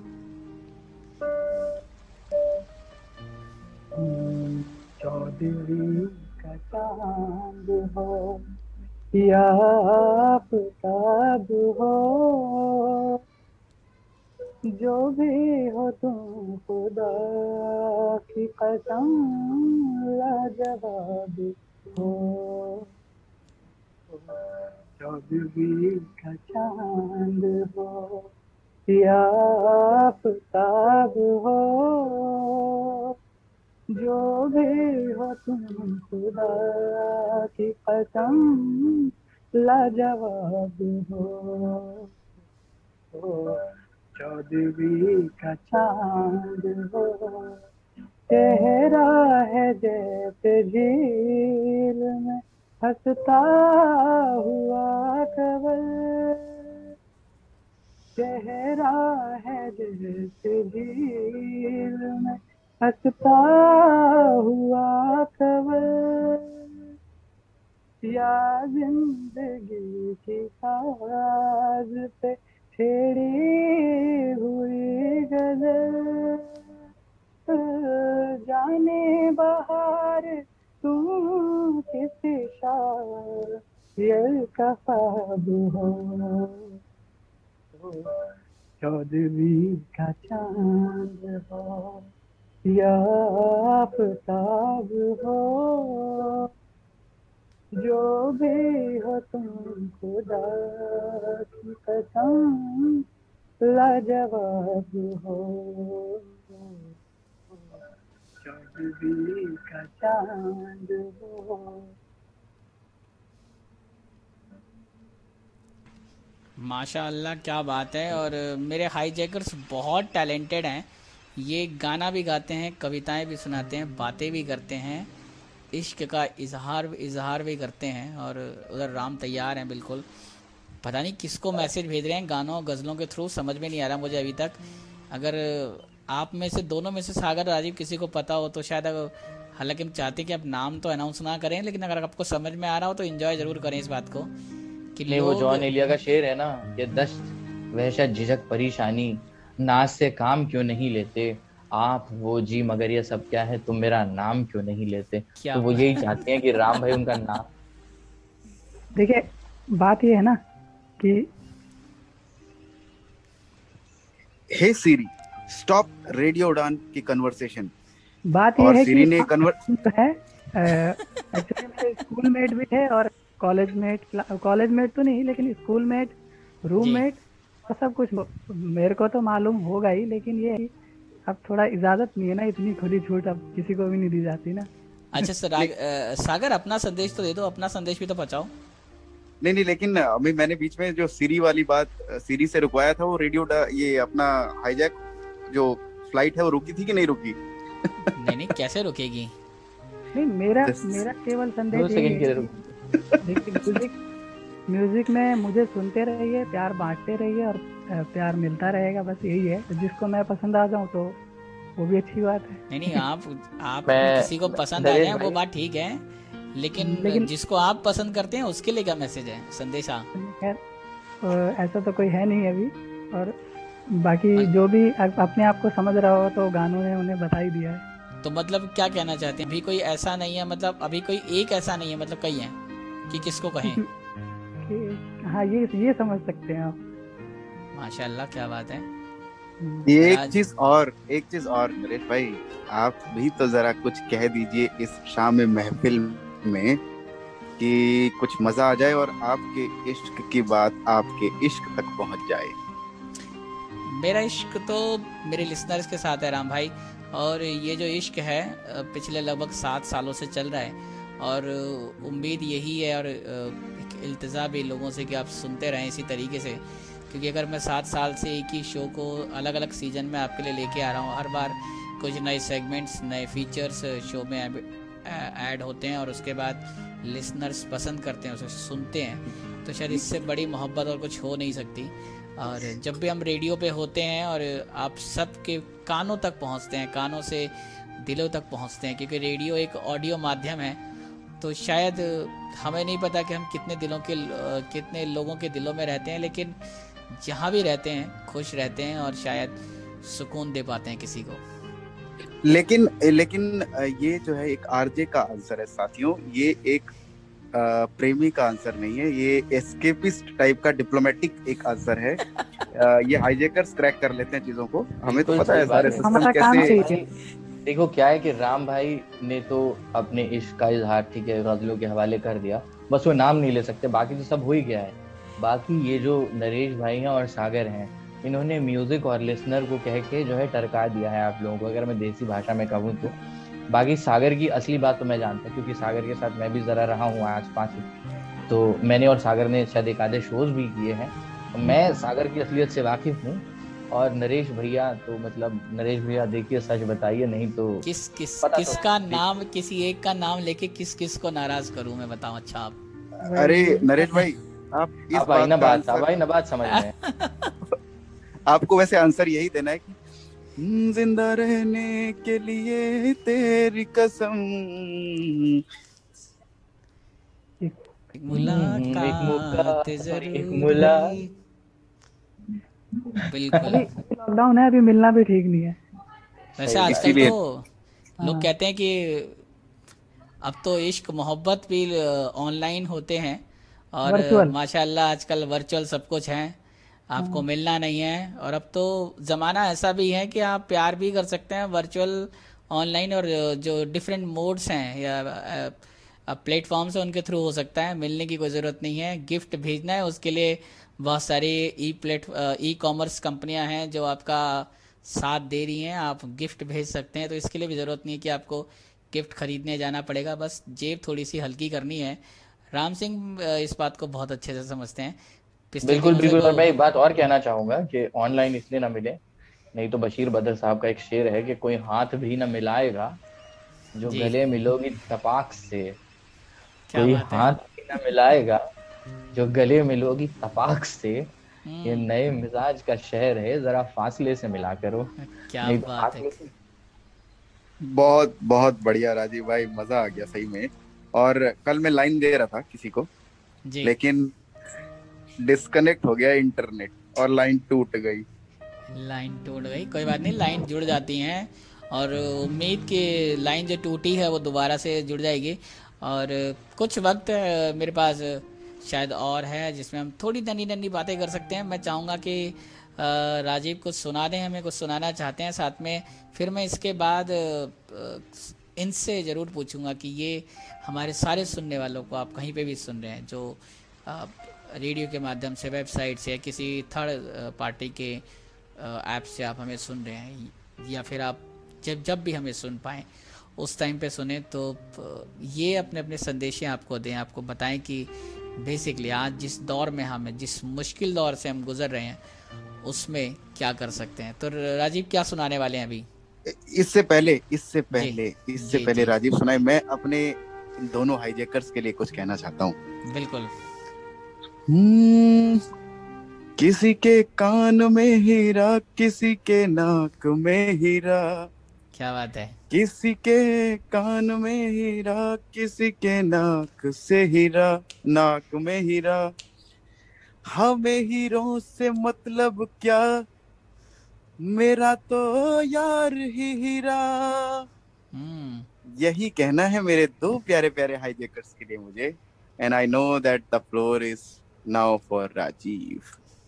हम्म, चौदहवीं का चांद हो या आफताब हो, जो भी हो तुम खुदा की कसम लाजवाब हो। चौदहवीं का चांद हो या आफताब हो, जो भी हो तुम खुदा की कसम लाजवाब हो। चौदहवीं का चांद हो, चेहरा है जैसे झील में हंसता हुआ कवल, चेहरा है जैसे झील में हंसता हुआ कवल, या जिंदगी की साज पे छेड़ी हुई गजल, जाने बहार तुम किसी शायर का ख्वाब हो। चौदहवीं का चांद हो या आफताब हो, जो भी हो तुम खुदा की कसम लाजवाब हो। चौदहवीं का चांद हो। माशाल्लाह, क्या बात है। और मेरे हाईजैकर्स बहुत टैलेंटेड हैं। ये गाना भी गाते हैं, कविताएं भी सुनाते हैं, बातें भी करते हैं, इश्क का इजहार इजहार भी करते हैं। और उधर राम तैयार हैं बिल्कुल। पता नहीं किसको मैसेज भेज रहे हैं गानों गज़लों के थ्रू, समझ में नहीं आ रहा मुझे अभी तक। अगर आप में से दोनों में से सागर राजीव किसी को पता हो तो शायद, अगर, हालांकि हम चाहते हैं कि आप नाम तो अनाउंस ना करें, लेकिन अगर आपको समझ में आ रहा हो तो एंजॉय ज़रूर करें इस बात को कि नहीं वो लोग। जॉन एलिया का शेर है ना, ये दस्त वहशत झिझक परेशानी, नाज से काम क्यों नहीं लेते आप वो जी, मगर ये सब क्या है तुम मेरा नाम क्यों नहीं लेते। क्या तो वो यही चाहते हैं कि राम भाई उनका नाम। देखिए बात ये है ना कि हे सीरी स्टॉप रेडियो उड़ान की कन्वर्सेशन। बात ये और है सीरी कि ने कन्वर्ट तो है एक्चुअली मेरे स्कूल मेट भी थे और कॉलेज मेट, कॉलेज मेट तो नहीं लेकिन स्कूल मेट, रूम मेट और सब कुछ मेरे को तो मालूम होगा ही, लेकिन ये है कि अब थोड़ा इजाजत नहीं है ना, इतनी खुली छूट अब किसी को भी नहीं दी जाती ना। अच्छा सर, आ, सागर अपना संदेश तो दे दो, अपना संदेश भी तो पहुंचाओ। नहीं नहीं, लेकिन अभी मैंने बीच में जो सीरी वाली बात सीरी से रुकवाया था, वो रेडियो ये अपना हाईजैक जो फ्लाइट है वो रुकी थी कि नहीं रुकी? नहीं नहीं, कैसे रुकेगी? नहीं मेरा मेरा केवल संदेश दो सेकंड के लिए रुक। देखिए म्यूजिक म्यूजिक में मुझे सुनते रहिए, प्यार बांटते रहिए और अ, प्यार मिलता रहेगा, बस यही है। जिसको मैं पसंद आ जाऊँ तो वो भी अच्छी बात है। नहीं नहीं, आप आप मैं- किसी को पसंद आ नरेश जाए वो भाई- बात ठीक है, लेकिन लेकिन- जिसको आप पसंद करते हैं उसके लिए क्या मैसेज है, संदेशा? खैर अ, ऐसा तो कोई है नहीं अभी। और बाकी जो भी अप- अपने आप को समझ रहा हो तो गानों ने उन्हें बता ही दिया है। तो मतलब क्या कहना चाहते हैं, अभी कोई ऐसा नहीं है, मतलब अभी कोई एक ऐसा नहीं है, मतलब कई हैं कि किसको कहें? कि हाँ, ये ये समझ सकते हैं आप। माशाल्लाह, क्या बात है। हम्म। एक राज- चीज और एक चीज और नरेश भाई, आप भी तो जरा कुछ कह दीजिए इस शाम महफिल में कि कुछ मजा आ जाए और आपके इश्क की बात आपके इश्क तक पहुंच जाए। मेरा इश्क तो मेरे लिसनर्स के साथ है राम भाई, और ये जो इश्क है अ, पिछले लगभग सात सालों से चल रहा है, और अ, उम्मीद यही है और अ, एक इल्तिजा भी लोगों से कि आप सुनते रहें इसी तरीके से, क्योंकि अगर मैं सात साल से एक ही शो को अलग अलग सीजन में आपके लिए लेके आ रहा हूँ, हर बार कुछ नए सेगमेंट्स, नए फीचर्स शो में ऐड होते हैं और उसके बाद लिसनर्स पसंद करते हैं, उसे सुनते हैं, तो शायद इससे बड़ी मोहब्बत और कुछ हो नहीं सकती। और जब भी हम रेडियो पे होते हैं और आप सबके कानों तक पहुंचते हैं, कानों से दिलों तक पहुंचते हैं, क्योंकि रेडियो एक ऑडियो माध्यम है, तो शायद हमें नहीं पता कि हम कितने दिलों के कितने लोगों के दिलों में रहते हैं, लेकिन जहाँ भी रहते हैं खुश रहते हैं और शायद सुकून दे पाते हैं किसी को। लेकिन लेकिन ये जो है एक आरजे का आंसर है साथियों, ये एक अ, प्रेमी का आंसर नहीं है, ये एस्केपिस्ट टाइप का डिप्लोमेटिक एक आंसर है। अ, ये हाईजैकर्स क्रैक कर लेते हैं चीजों को, हमें तो बिल्कुल पता है सही बात सारे है। सिस्टम हमारा काम कैसे। सही है। देखो क्या है कि राम भाई ने तो अपने इश्क का इजहार ठीक है गजलों के हवाले कर दिया, बस वो नाम नहीं ले सकते, बाकी तो सब हो ही गया है। बाकी ये जो नरेश भाई हैं और सागर हैं, इन्होंने म्यूजिक और लिसनर को कह के जो है टरका दिया है आप लोगों को, अगर मैं देसी भाषा में कहूँ तो। बाकी सागर की असली बात तो मैं जानता हूँ, क्योंकि सागर के साथ मैं भी जरा रहा हूँ आज पाँच, तो मैंने और सागर ने शायद एक आधे शोज भी किए हैं, तो मैं सागर की असलियत से वाकिफ हूँ। और नरेश भैया तो मतलब नरेश भैया देखिए सच बताइए, नहीं तो किस किस पता तो- किसका नाम, किसी एक का नाम लेके किस किस को नाराज करूं मैं, बताऊं? अच्छा आप अरे नरेश भाई, आप इस अब आई ना बात का बात, अब आंसर, आई ना बात समझ में। आपको वैसे आंसर यही देना है कि "हम्म, जिंदा रहने के लिए तेरी कसम, एक एक मुलाकात मुलाकात, एक जरूरी। मुलाकात। बिल्कुल। अभी लॉकडाउन है, अभी मिलना भी ठीक नहीं है। वैसे सही, आजकल इसीलिए- तो लोग कहते हैं कि अब तो इश्क मोहब्बत भी ऑनलाइन होते हैं, और Virtual। माशाल्लाह आजकल वर्चुअल सब कुछ है, आपको मिलना नहीं है। और अब तो ज़माना ऐसा भी है कि आप प्यार भी कर सकते हैं वर्चुअल ऑनलाइन, और जो डिफरेंट मोड्स हैं या प्लेटफॉर्म्स हैं उनके थ्रू हो सकता है। मिलने की कोई ज़रूरत नहीं है, गिफ्ट भेजना है उसके लिए बहुत सारी ई प्लेट ई कॉमर्स कंपनियां हैं जो आपका साथ दे रही हैं, आप गिफ्ट भेज सकते हैं, तो इसके लिए भी ज़रूरत नहीं है कि आपको गिफ्ट खरीदने जाना पड़ेगा, बस जेब थोड़ी सी हल्की करनी है। राम सिंह इस बात को बहुत अच्छे से समझते हैं। पिछले बिल्कुल दिनों से बिल्कुल। वो- और मैं एक बात और कहना चाहूंगा कि ऑनलाइन इसलिए ना मिले, नहीं तो बशीर बदर साहब का एक शेर है कि कोई हाथ भी ना मिलाएगा जो जी। गले मिलोगी तपाक से, क्या कोई बात है। हाथ भी ना मिलाएगा जो गले मिलोगी तपाक से, हम्म, ये नए मिजाज का शहर है, जरा फासले से मिला करो। क्या नहीं तो बात हाथ है। में से- बहुत बहुत बढ़िया राजीव भाई, मजा आ गया सही में। और कल मैं लाइन दे रहा था किसी को, जी। लेकिन डिस्कनेक्ट हो गया इंटरनेट और लाइन टूट गई। लाइन टूट गई, कोई बात नहीं, लाइन जुड़ जाती हैं, और उम्मीद कि लाइन जो टूटी है वो दोबारा से जुड़ जाएगी। और कुछ वक्त अ, मेरे पास शायद और है जिसमें हम थोड़ी नन्ही नन्ही बातें कर सकते हैं। मैं चाहूँगा कि अ, राजीव कुछ सुना दें, हमें कुछ सुनाना चाहते हैं साथ में, फिर मैं इसके बाद अ, इनसे ज़रूर पूछूंगा कि ये हमारे सारे सुनने वालों को, आप कहीं पे भी सुन रहे हैं, जो अ, रेडियो के माध्यम से, वेबसाइट से, किसी थर्ड पार्टी के ऐप से आप हमें सुन रहे हैं, या फिर आप जब जब भी हमें सुन पाएँ उस टाइम पे सुने, तो ये अपने अपने संदेशें आपको दें, आपको बताएं कि बेसिकली आज जिस दौर में हम हैं, जिस मुश्किल दौर से हम गुजर रहे हैं, उसमें क्या कर सकते हैं। तो राजीव क्या सुनाने वाले हैं अभी? इससे पहले इससे पहले इससे जी, पहले जी। राजीव सुनाए, मैं अपने इन दोनों हाईजैकर्स के लिए कुछ कहना चाहता हूँ। बिल्कुल। हम्म, किसी के कान में हीरा, किसी के नाक में हीरा, क्या बात है। किसी के कान में हीरा, किसी के नाक से हीरा, नाक में हीरा, हमें हीरों से मतलब क्या, मेरा तो यार ही हीरा। हम्म यही कहना है मेरे दो प्यारे प्यारे हाईजैकर्स के लिए मुझे। And I know that the floor is now for Rajiv.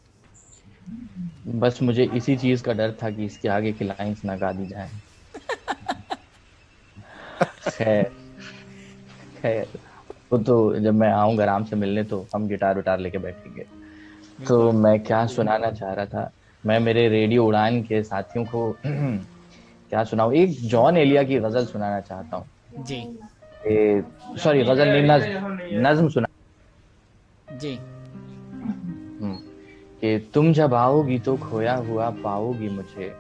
बस मुझे इसी चीज का डर था कि इसके आगे की लाइंस ना गा दी जाए। खैर खैर वो तो जब मैं आऊंगा आराम से मिलने तो हम गिटार उटार लेके बैठेंगे। तो मैं क्या सुनाना चाह रहा था, मैं मेरे रेडियो उड़ान के साथियों को क्या सुनाऊं, एक जॉन एलिया की गजल सुनाना चाहता हूँ। जी सॉरी गजल नहीं, नज्म नज्म सुना जी। हम्म, कि तुम जब आओगी तो खोया हुआ पाओगी मुझे,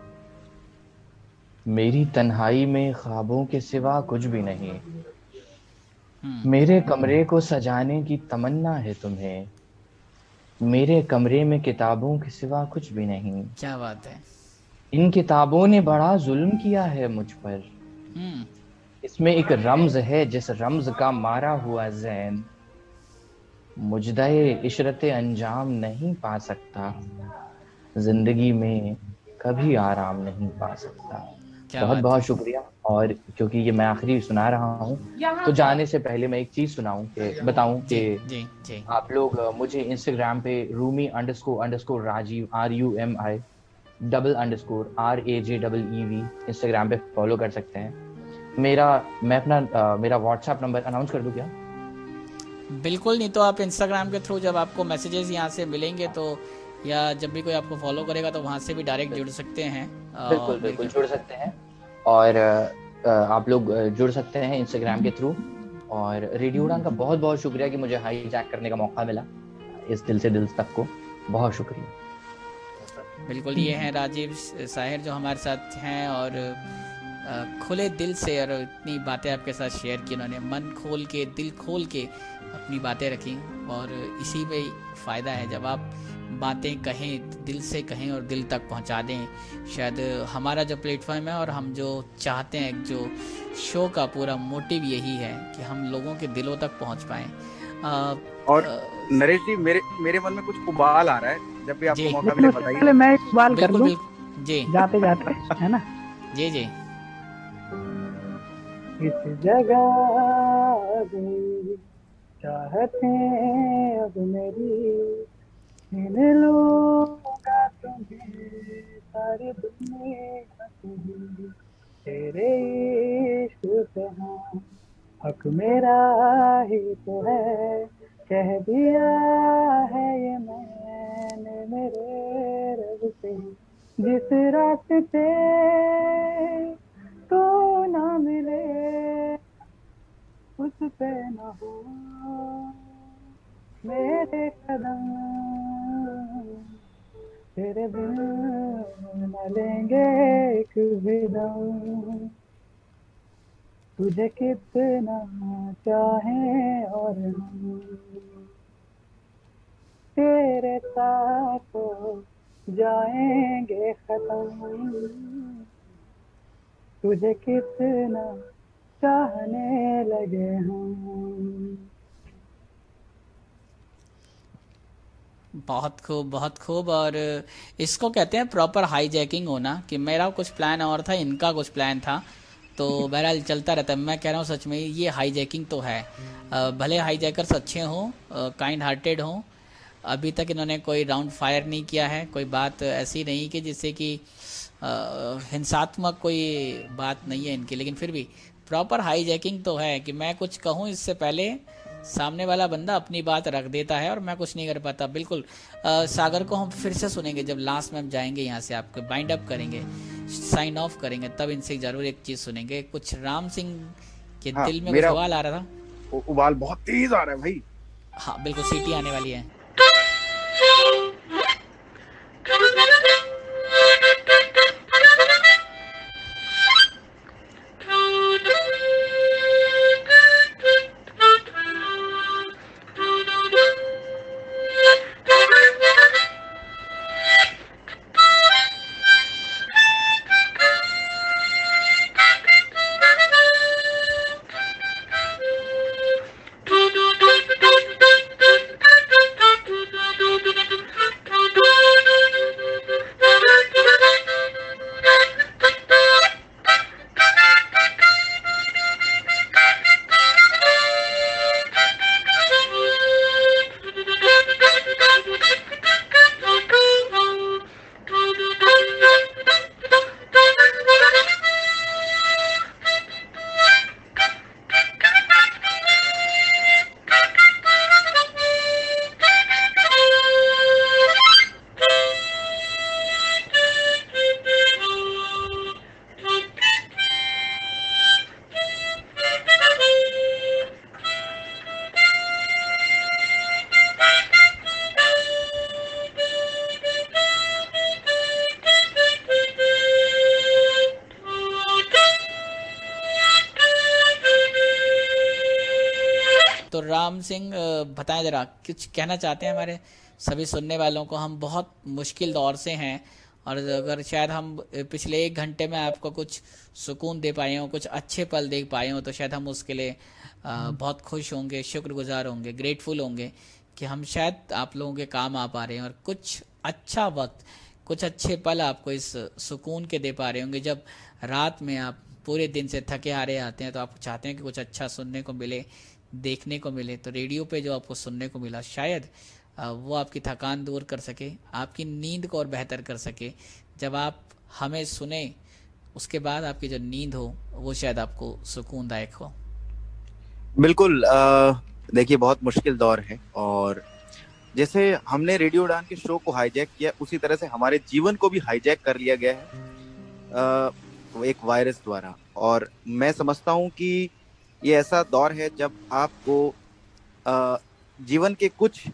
मेरी तन्हाई में ख्वाबों के सिवा कुछ भी नहीं, हम्म मेरे कमरे को सजाने की तमन्ना है तुम्हें, मेरे कमरे में किताबों के सिवा कुछ भी नहीं, क्या बात है। इन किताबों ने बड़ा जुल्म किया है मुझ पर, हम्म इसमें एक रम्ज है जिस रम्ज का मारा हुआ ज़ैन, मुजदाए इशरत अंजाम नहीं पा सकता, जिंदगी में कभी आराम नहीं पा सकता। क्या बहुत बात बहुत है। शुक्रिया। और क्योंकि ये मैं आखिरी सुना रहा हूँ तो जाने से पहले मैं एक चीज सुनाऊं कि बताऊं जी कि जी जी। आप लोग अ, मुझे इंस्टाग्राम पे Rumi underscore underscore Rajiv R U M I double underscore R A J double E V Instagram पे फॉलो कर सकते हैं। मेरा मैं अपना अ, मेरा व्हाट्सएप नंबर अनाउंस कर दूं क्या? बिल्कुल, नहीं तो आप इंस्टाग्राम के थ्रू जब आपको मैसेजेस यहाँ से मिलेंगे तो या जब भी कोई आपको फॉलो करेगा तो वहाँ से भी डायरेक्ट जुड़ सकते हैं। अ, बिल्कुल बिल्कुल जुड़ सकते हैं। और अ, आप लोग अ, जुड़ सकते हैं इंस्टाग्राम के थ्रू। और रेडियो उड़ान का बहुत बहुत शुक्रिया कि मुझे हाई जैक करने का मौका मिला इस दिल से दिल तक को। बहुत शुक्रिया। बिल्कुल, ये हैं राजीव साहिर जो हमारे साथ हैं और अ, खुले दिल से और इतनी बातें आपके साथ शेयर की उन्होंने, मन खोल के दिल खोल के अपनी बातें रखी। और इसी में फ़ायदा है जब आप बातें कहें, दिल से कहें और दिल तक पहुंचा दें। शायद हमारा जो प्लेटफॉर्म है और हम जो चाहते हैं, जो शो का पूरा मोटिव यही है कि हम लोगों के दिलों तक पहुंच पाएं। आ, और आ, नरेश जी, मेरे मेरे मन में कुछ उबाल आ रहा है, जब भी आपको जी। मौका लेकिन मिले उससे बताइए। पहले मैं एक सवाल कर बिल्कुल लूं बिल्कुल जी जाते जाते, है ना। जी जी। इस जगह भी चाहते अब मेरी, इन लोगों का तुम्हें सारी दुनिया तुम्हें, तेरे इश्क पे हाँ हक मेरा ही तो है, कह दिया है ये मैंने मेरे रब से, जिस रास्ते तू ना मिले उस पे न हो मेरे कदम, तेरे बिन न लेंगे एक भी दम, तुझे कितना चाहें और हम तेरे साथ तो जाएंगे खत्म, तुझे कितना चाहने लगे हम। बहुत खूब बहुत खूब। और इसको कहते हैं प्रॉपर हाईजैकिंग होना, कि मेरा कुछ प्लान और था, इनका कुछ प्लान था, तो बहरहाल चलता रहता है। मैं कह रहा हूँ सच में ये हाईजैकिंग तो है। अ, भले हाईजैकर्स अच्छे हों, काइंड हार्टेड हों, अभी तक इन्होंने कोई राउंड फायर नहीं किया है, कोई बात ऐसी नहीं कि जिससे कि हिंसात्मक कोई बात नहीं है इनकी, लेकिन फिर भी प्रॉपर हाईजैकिंग तो है कि मैं कुछ कहूँ इससे पहले सामने वाला बंदा अपनी बात रख देता है और मैं कुछ नहीं कर पाता। बिल्कुल। आ, सागर को हम फिर से सुनेंगे जब लास्ट में हम जाएंगे यहाँ से, आपको बाइंड अप करेंगे, साइन ऑफ करेंगे, तब इनसे जरूर एक चीज़ सुनेंगे। कुछ राम सिंह के हाँ, दिल में कुछ सवाल आ रहा था। उ- उबाल बहुत तेज आ रहा है भाई। हाँ बिल्कुल, सीटी आने वाली है। तो राम सिंह अ, बताएं जरा, कुछ कहना चाहते हैं हमारे सभी सुनने वालों को? हम बहुत मुश्किल दौर से हैं और अगर शायद हम पिछले एक घंटे में आपको कुछ सुकून दे पाए हों, कुछ अच्छे पल देख पाए हों, तो शायद हम उसके लिए अ, बहुत खुश होंगे, शुक्रगुजार होंगे, ग्रेटफुल होंगे कि हम शायद आप लोगों के काम आ पा रहे हैं और कुछ अच्छा वक्त, कुछ अच्छे पल आपको इस सुकून के दे पा रहे होंगे। जब रात में आप पूरे दिन से थके हारे आते हैं तो आप चाहते हैं कि कुछ अच्छा सुनने को मिले, देखने को मिले, तो रेडियो पे जो आपको सुनने को मिला शायद अ, वो आपकी थकान दूर कर सके, आपकी नींद को और बेहतर कर सके। जब आप हमें सुने उसके बाद आपकी जो नींद हो वो शायद आपको सुकूनदायक हो। बिल्कुल। अ, देखिए बहुत मुश्किल दौर है और जैसे हमने रेडियो उड़ान के शो को हाईजैक किया उसी तरह से हमारे जीवन को भी हाईजैक कर लिया गया है अ, एक वायरस द्वारा। और मैं समझता हूँ कि ये ऐसा दौर है जब आपको अ, जीवन के कुछ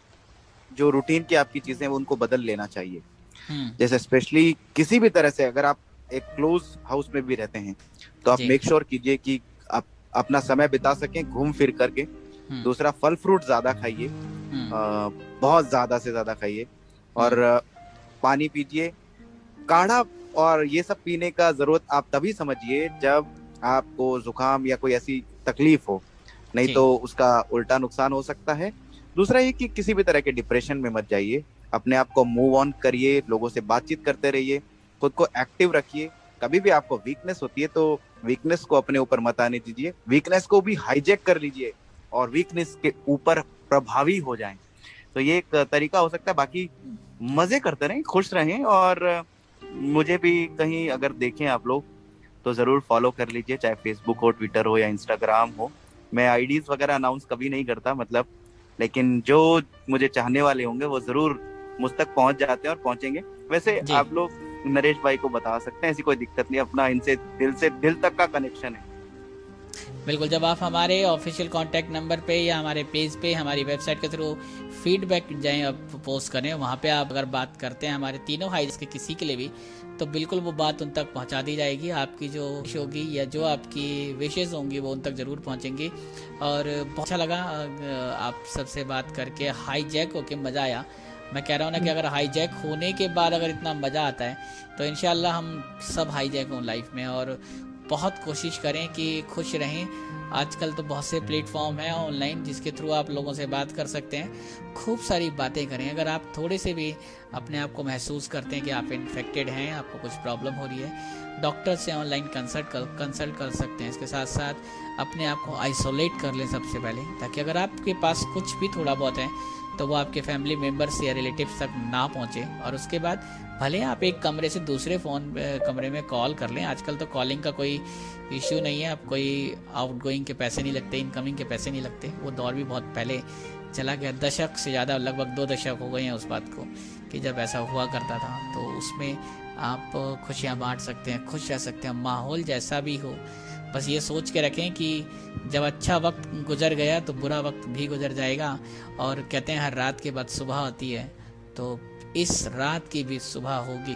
जो रूटीन की आपकी चीजें हैं उनको बदल लेना चाहिए। हम्म, जैसे स्पेशली किसी भी तरह से अगर आप एक क्लोज हाउस में भी रहते हैं तो आप जी। मेक श्योर कीजिए कि आप अपना समय बिता सकें घूम फिर करके। हम्म, दूसरा, फल फ्रूट ज्यादा खाइए, हम्म, अ, बहुत ज्यादा से ज्यादा खाइए और अ, पानी पीजिए। काढ़ा और ये सब पीने का जरूरत आप तभी समझिए जब आपको जुकाम या कोई ऐसी तकलीफ हो, नहीं जी। तो उसका उल्टा नुकसान हो सकता है। दूसरा ये कि किसी भी तरह के डिप्रेशन में मत जाइए, अपने आप को मूव ऑन करिए, लोगों से बातचीत करते रहिए, खुद को एक्टिव रखिए। कभी भी आपको वीकनेस होती है तो वीकनेस को अपने ऊपर मत आने दीजिए, वीकनेस को भी हाईजैक कर लीजिए और वीकनेस के ऊपर प्रभावी हो जाएं। तो ये एक तरीका हो सकता है। बाकी मजे करते रहें, खुश रहें और मुझे भी कहीं अगर देखें आप लोग तो जरूर फॉलो कर लीजिए, चाहे फेसबुक हो, ट्विटर हो या इंस्टाग्राम हो। मैं आईडीज वगैरह अनाउंस कभी नहीं करता मतलब, लेकिन जो मुझे चाहने वाले होंगे वो जरूर मुझ तक पहुंच जाते हैं और पहुंचेंगे। वैसे जी। आप लोग नरेश भाई को बता सकते हैं, ऐसी कोई दिक्कत नहीं, अपना इनसे दिल से दिल तक का कनेक्शन है। बिल्कुल, जब आप हमारे ऑफिशियल कांटेक्ट नंबर पे या हमारे पेज पे, हमारी वेबसाइट के थ्रू फीडबैक जाएं, आप पोस्ट करें, वहाँ पे आप अगर बात करते हैं हमारे तीनों हाइज के किसी के लिए भी, तो बिल्कुल वो बात उन तक पहुँचा दी जाएगी। आपकी जो विश होगी या जो आपकी विशेज़ होंगी वो उन तक ज़रूर पहुँचेंगी। और बहुत अच्छा लगा अ, आप सबसे बात करके, हाईजैक होके मज़ा आया। मैं कह रहा हूँ ना कि अगर हाईजैक होने के बाद अगर इतना मज़ा आता है तो इंशाल्लाह हम सब हाईजैक हों लाइफ में, और बहुत कोशिश करें कि खुश रहें। आजकल तो बहुत से प्लेटफॉर्म हैं ऑनलाइन जिसके थ्रू आप लोगों से बात कर सकते हैं, खूब सारी बातें करें। अगर आप थोड़े से भी अपने आप को महसूस करते हैं कि आप इन्फेक्टेड हैं, आपको कुछ प्रॉब्लम हो रही है, डॉक्टर से ऑनलाइन कंसल्ट कर कंसल्ट कर सकते हैं। इसके साथ साथ अपने आप को आइसोलेट कर लें सबसे पहले, ताकि अगर आपके पास कुछ भी थोड़ा बहुत है तो वो आपके फैमिली मेम्बर्स या रिलेटिव्स तक ना पहुंचे। और उसके बाद भले आप एक कमरे से दूसरे फ़ोन कमरे में कॉल कर लें, आजकल तो कॉलिंग का कोई इशू नहीं है, अब कोई आउटगोइंग के पैसे नहीं लगते, इनकमिंग के पैसे नहीं लगते। वो दौर भी बहुत पहले चला गया, दशक से ज़्यादा, लगभग दो दशक हो गए हैं उस बात को कि जब ऐसा हुआ करता था। तो उसमें आप खुशियाँ बांट सकते हैं, खुश रह सकते हैं, माहौल जैसा भी हो। बस ये सोच के रखें कि जब अच्छा वक्त गुजर गया तो बुरा वक्त भी गुजर जाएगा। और कहते हैं हर रात के बाद सुबह आती है, तो इस रात की भी सुबह होगी।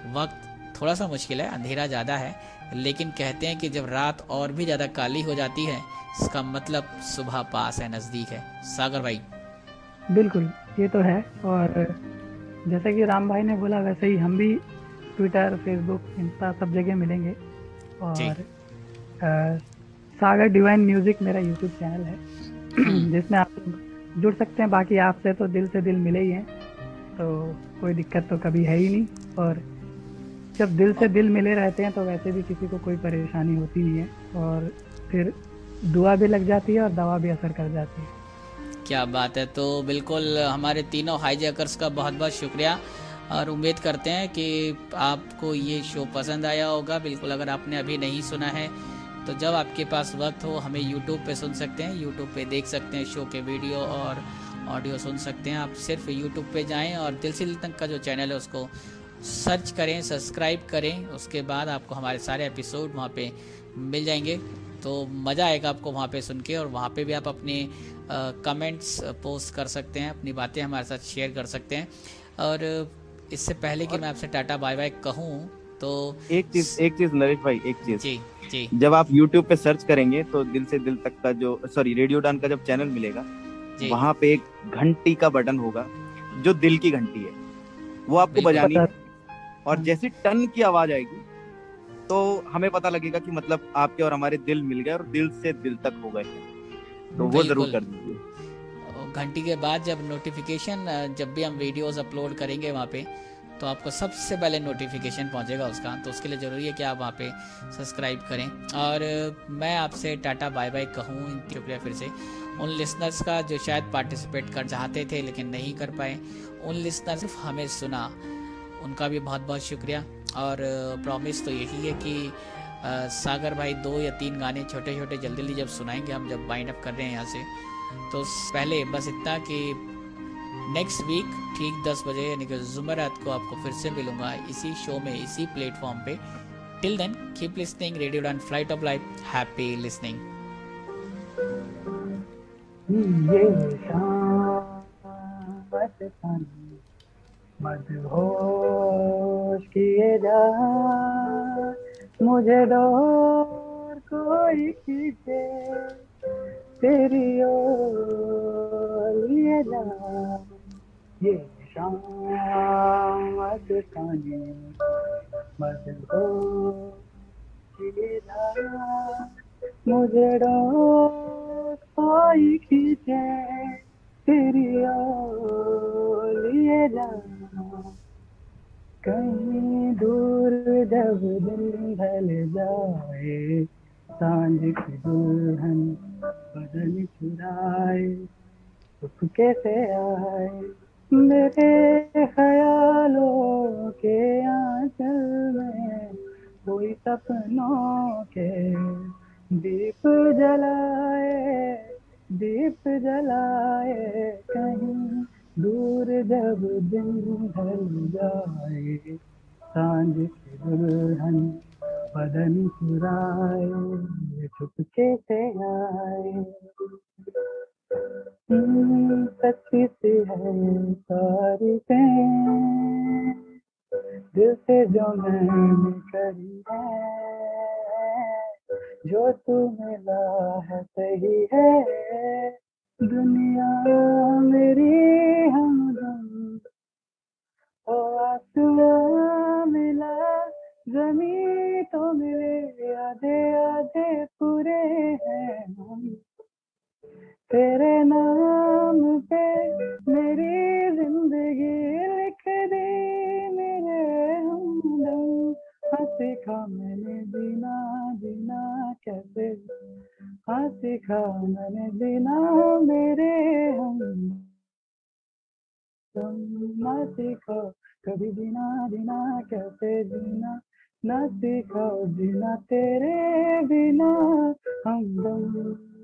वक्त थोड़ा सा मुश्किल है, अंधेरा ज़्यादा है, लेकिन कहते हैं कि जब रात और भी ज़्यादा काली हो जाती है इसका मतलब सुबह पास है, नज़दीक है। सागर भाई। बिल्कुल, ये तो है। और जैसे कि राम भाई ने बोला वैसे ही हम भी ट्विटर, फेसबुक, इंस्टा सब जगह मिलेंगे। और आ, सागर डिवाइन म्यूजिक मेरा यूट्यूब चैनल है जिसमें आप जुड़ सकते हैं। बाकी आपसे तो दिल से दिल मिले ही हैं, तो कोई दिक्कत तो कभी है ही नहीं। और जब दिल से दिल मिले रहते हैं तो वैसे भी किसी को कोई परेशानी होती नहीं है, और फिर दुआ भी लग जाती है और दवा भी असर कर जाती है। क्या बात है। तो बिल्कुल हमारे तीनों हाईजैकर्स का बहुत बहुत शुक्रिया, और उम्मीद करते हैं कि आपको ये शो पसंद आया होगा। बिल्कुल, अगर आपने अभी नहीं सुना है तो जब आपके पास वक्त हो हमें यूट्यूब पे सुन सकते हैं, यूट्यूब पे देख सकते हैं शो के वीडियो और ऑडियो सुन सकते हैं। आप सिर्फ यूट्यूब पे जाएं और दिल से दिल तक का जो चैनल है उसको सर्च करें, सब्सक्राइब करें। उसके बाद आपको हमारे सारे एपिसोड वहाँ पे मिल जाएंगे, तो मज़ा आएगा आपको वहाँ पे सुन के। और वहाँ पे भी आप अपने कमेंट्स पोस्ट कर सकते हैं, अपनी बातें हमारे साथ शेयर कर सकते हैं। और इससे पहले कि मैं आपसे टाटा बाय बाय कहूँ तो एक चीज एक चीज नरेश भाई, एक चीज, जी जी जब आप YouTube पे सर्च करेंगे तो दिल से दिल तक का जो सॉरी रेडियो उड़ान का जब चैनल मिलेगा, जी वहां पे एक घंटी का बटन होगा जो दिल की घंटी है, वो आपको बिल्कुल। बजानी है। पता और जैसी टन की आवाज आएगी तो हमें पता लगेगा कि मतलब आपके और हमारे दिल मिल गए और दिल से दिल तक हो गए हैं। तो वो जरूर बिल्कुल। कर दीजिए। घंटी के बाद जब नोटिफिकेशन, जब भी हम वीडियोस अपलोड करेंगे वहाँ पे, तो आपको सबसे पहले नोटिफिकेशन पहुँचेगा उसका। तो उसके लिए ज़रूरी है कि आप वहाँ पे सब्सक्राइब करें। और मैं आपसे टाटा बाय बाय कहूँ, शुक्रिया फिर से उन लिसनर्स का जो शायद पार्टिसिपेट कर चाहते थे लेकिन नहीं कर पाए, उन लिसनर्स सिर्फ हमें सुना, उनका भी बहुत बहुत शुक्रिया। और प्रॉमिस तो यही है कि आ, सागर भाई दो या तीन गाने छोटे छोटे जल्दी जल्दी जब सुनाएंगे, हम जब वाइंड अप कर रहे हैं यहाँ से, तो पहले बस इतना कि नेक्स्ट वीक ठीक दस बजे यानी कि जुमेरात को आपको फिर से मिलूंगा इसी शो में, इसी प्लेटफॉर्म पे। Till then keep listening radio Udaan, flight of life. Happy listening. ये शाम मदहोश किए जा, मुझे दौर कोई खींचे तेरी ओर लिए जा। ये शाम अफसाने मदहोश किए जा, मुझे दौर कोई खींचे तेरी ओर लिए जा। कहीं दूर जब दिन ढल जाए, सांझ की दुल्हन बदन चुराए, चुपके से आए मेरे ख्यालों के आंचल में, कोई सपनों के दीप जलाए, दीप जलाए। कहीं दूर जब दिन ढल जाए, सांझ की दुल्हन बदन चुराए, चुपके से आए। सच्ची सी है तारीफें दिल से जो मैंने करी है, जो तू मिला है सही है, दुनिया मेरी हमदम। ओ आसमां मिला जमी तो मिले, आधे आधे पूरे हैं हम, तेरे नाम पे मेरी जिंदगी लिख दी मेरे हमदम। हाँ सीखा मैंने जीना, जीना कैसे, हाँ सीखा मैंने जीना मेरे हमदम। ना सीखा कभी जीना, जीना कैसे जीना, ना सीखा जीना तेरे बिना हमदम।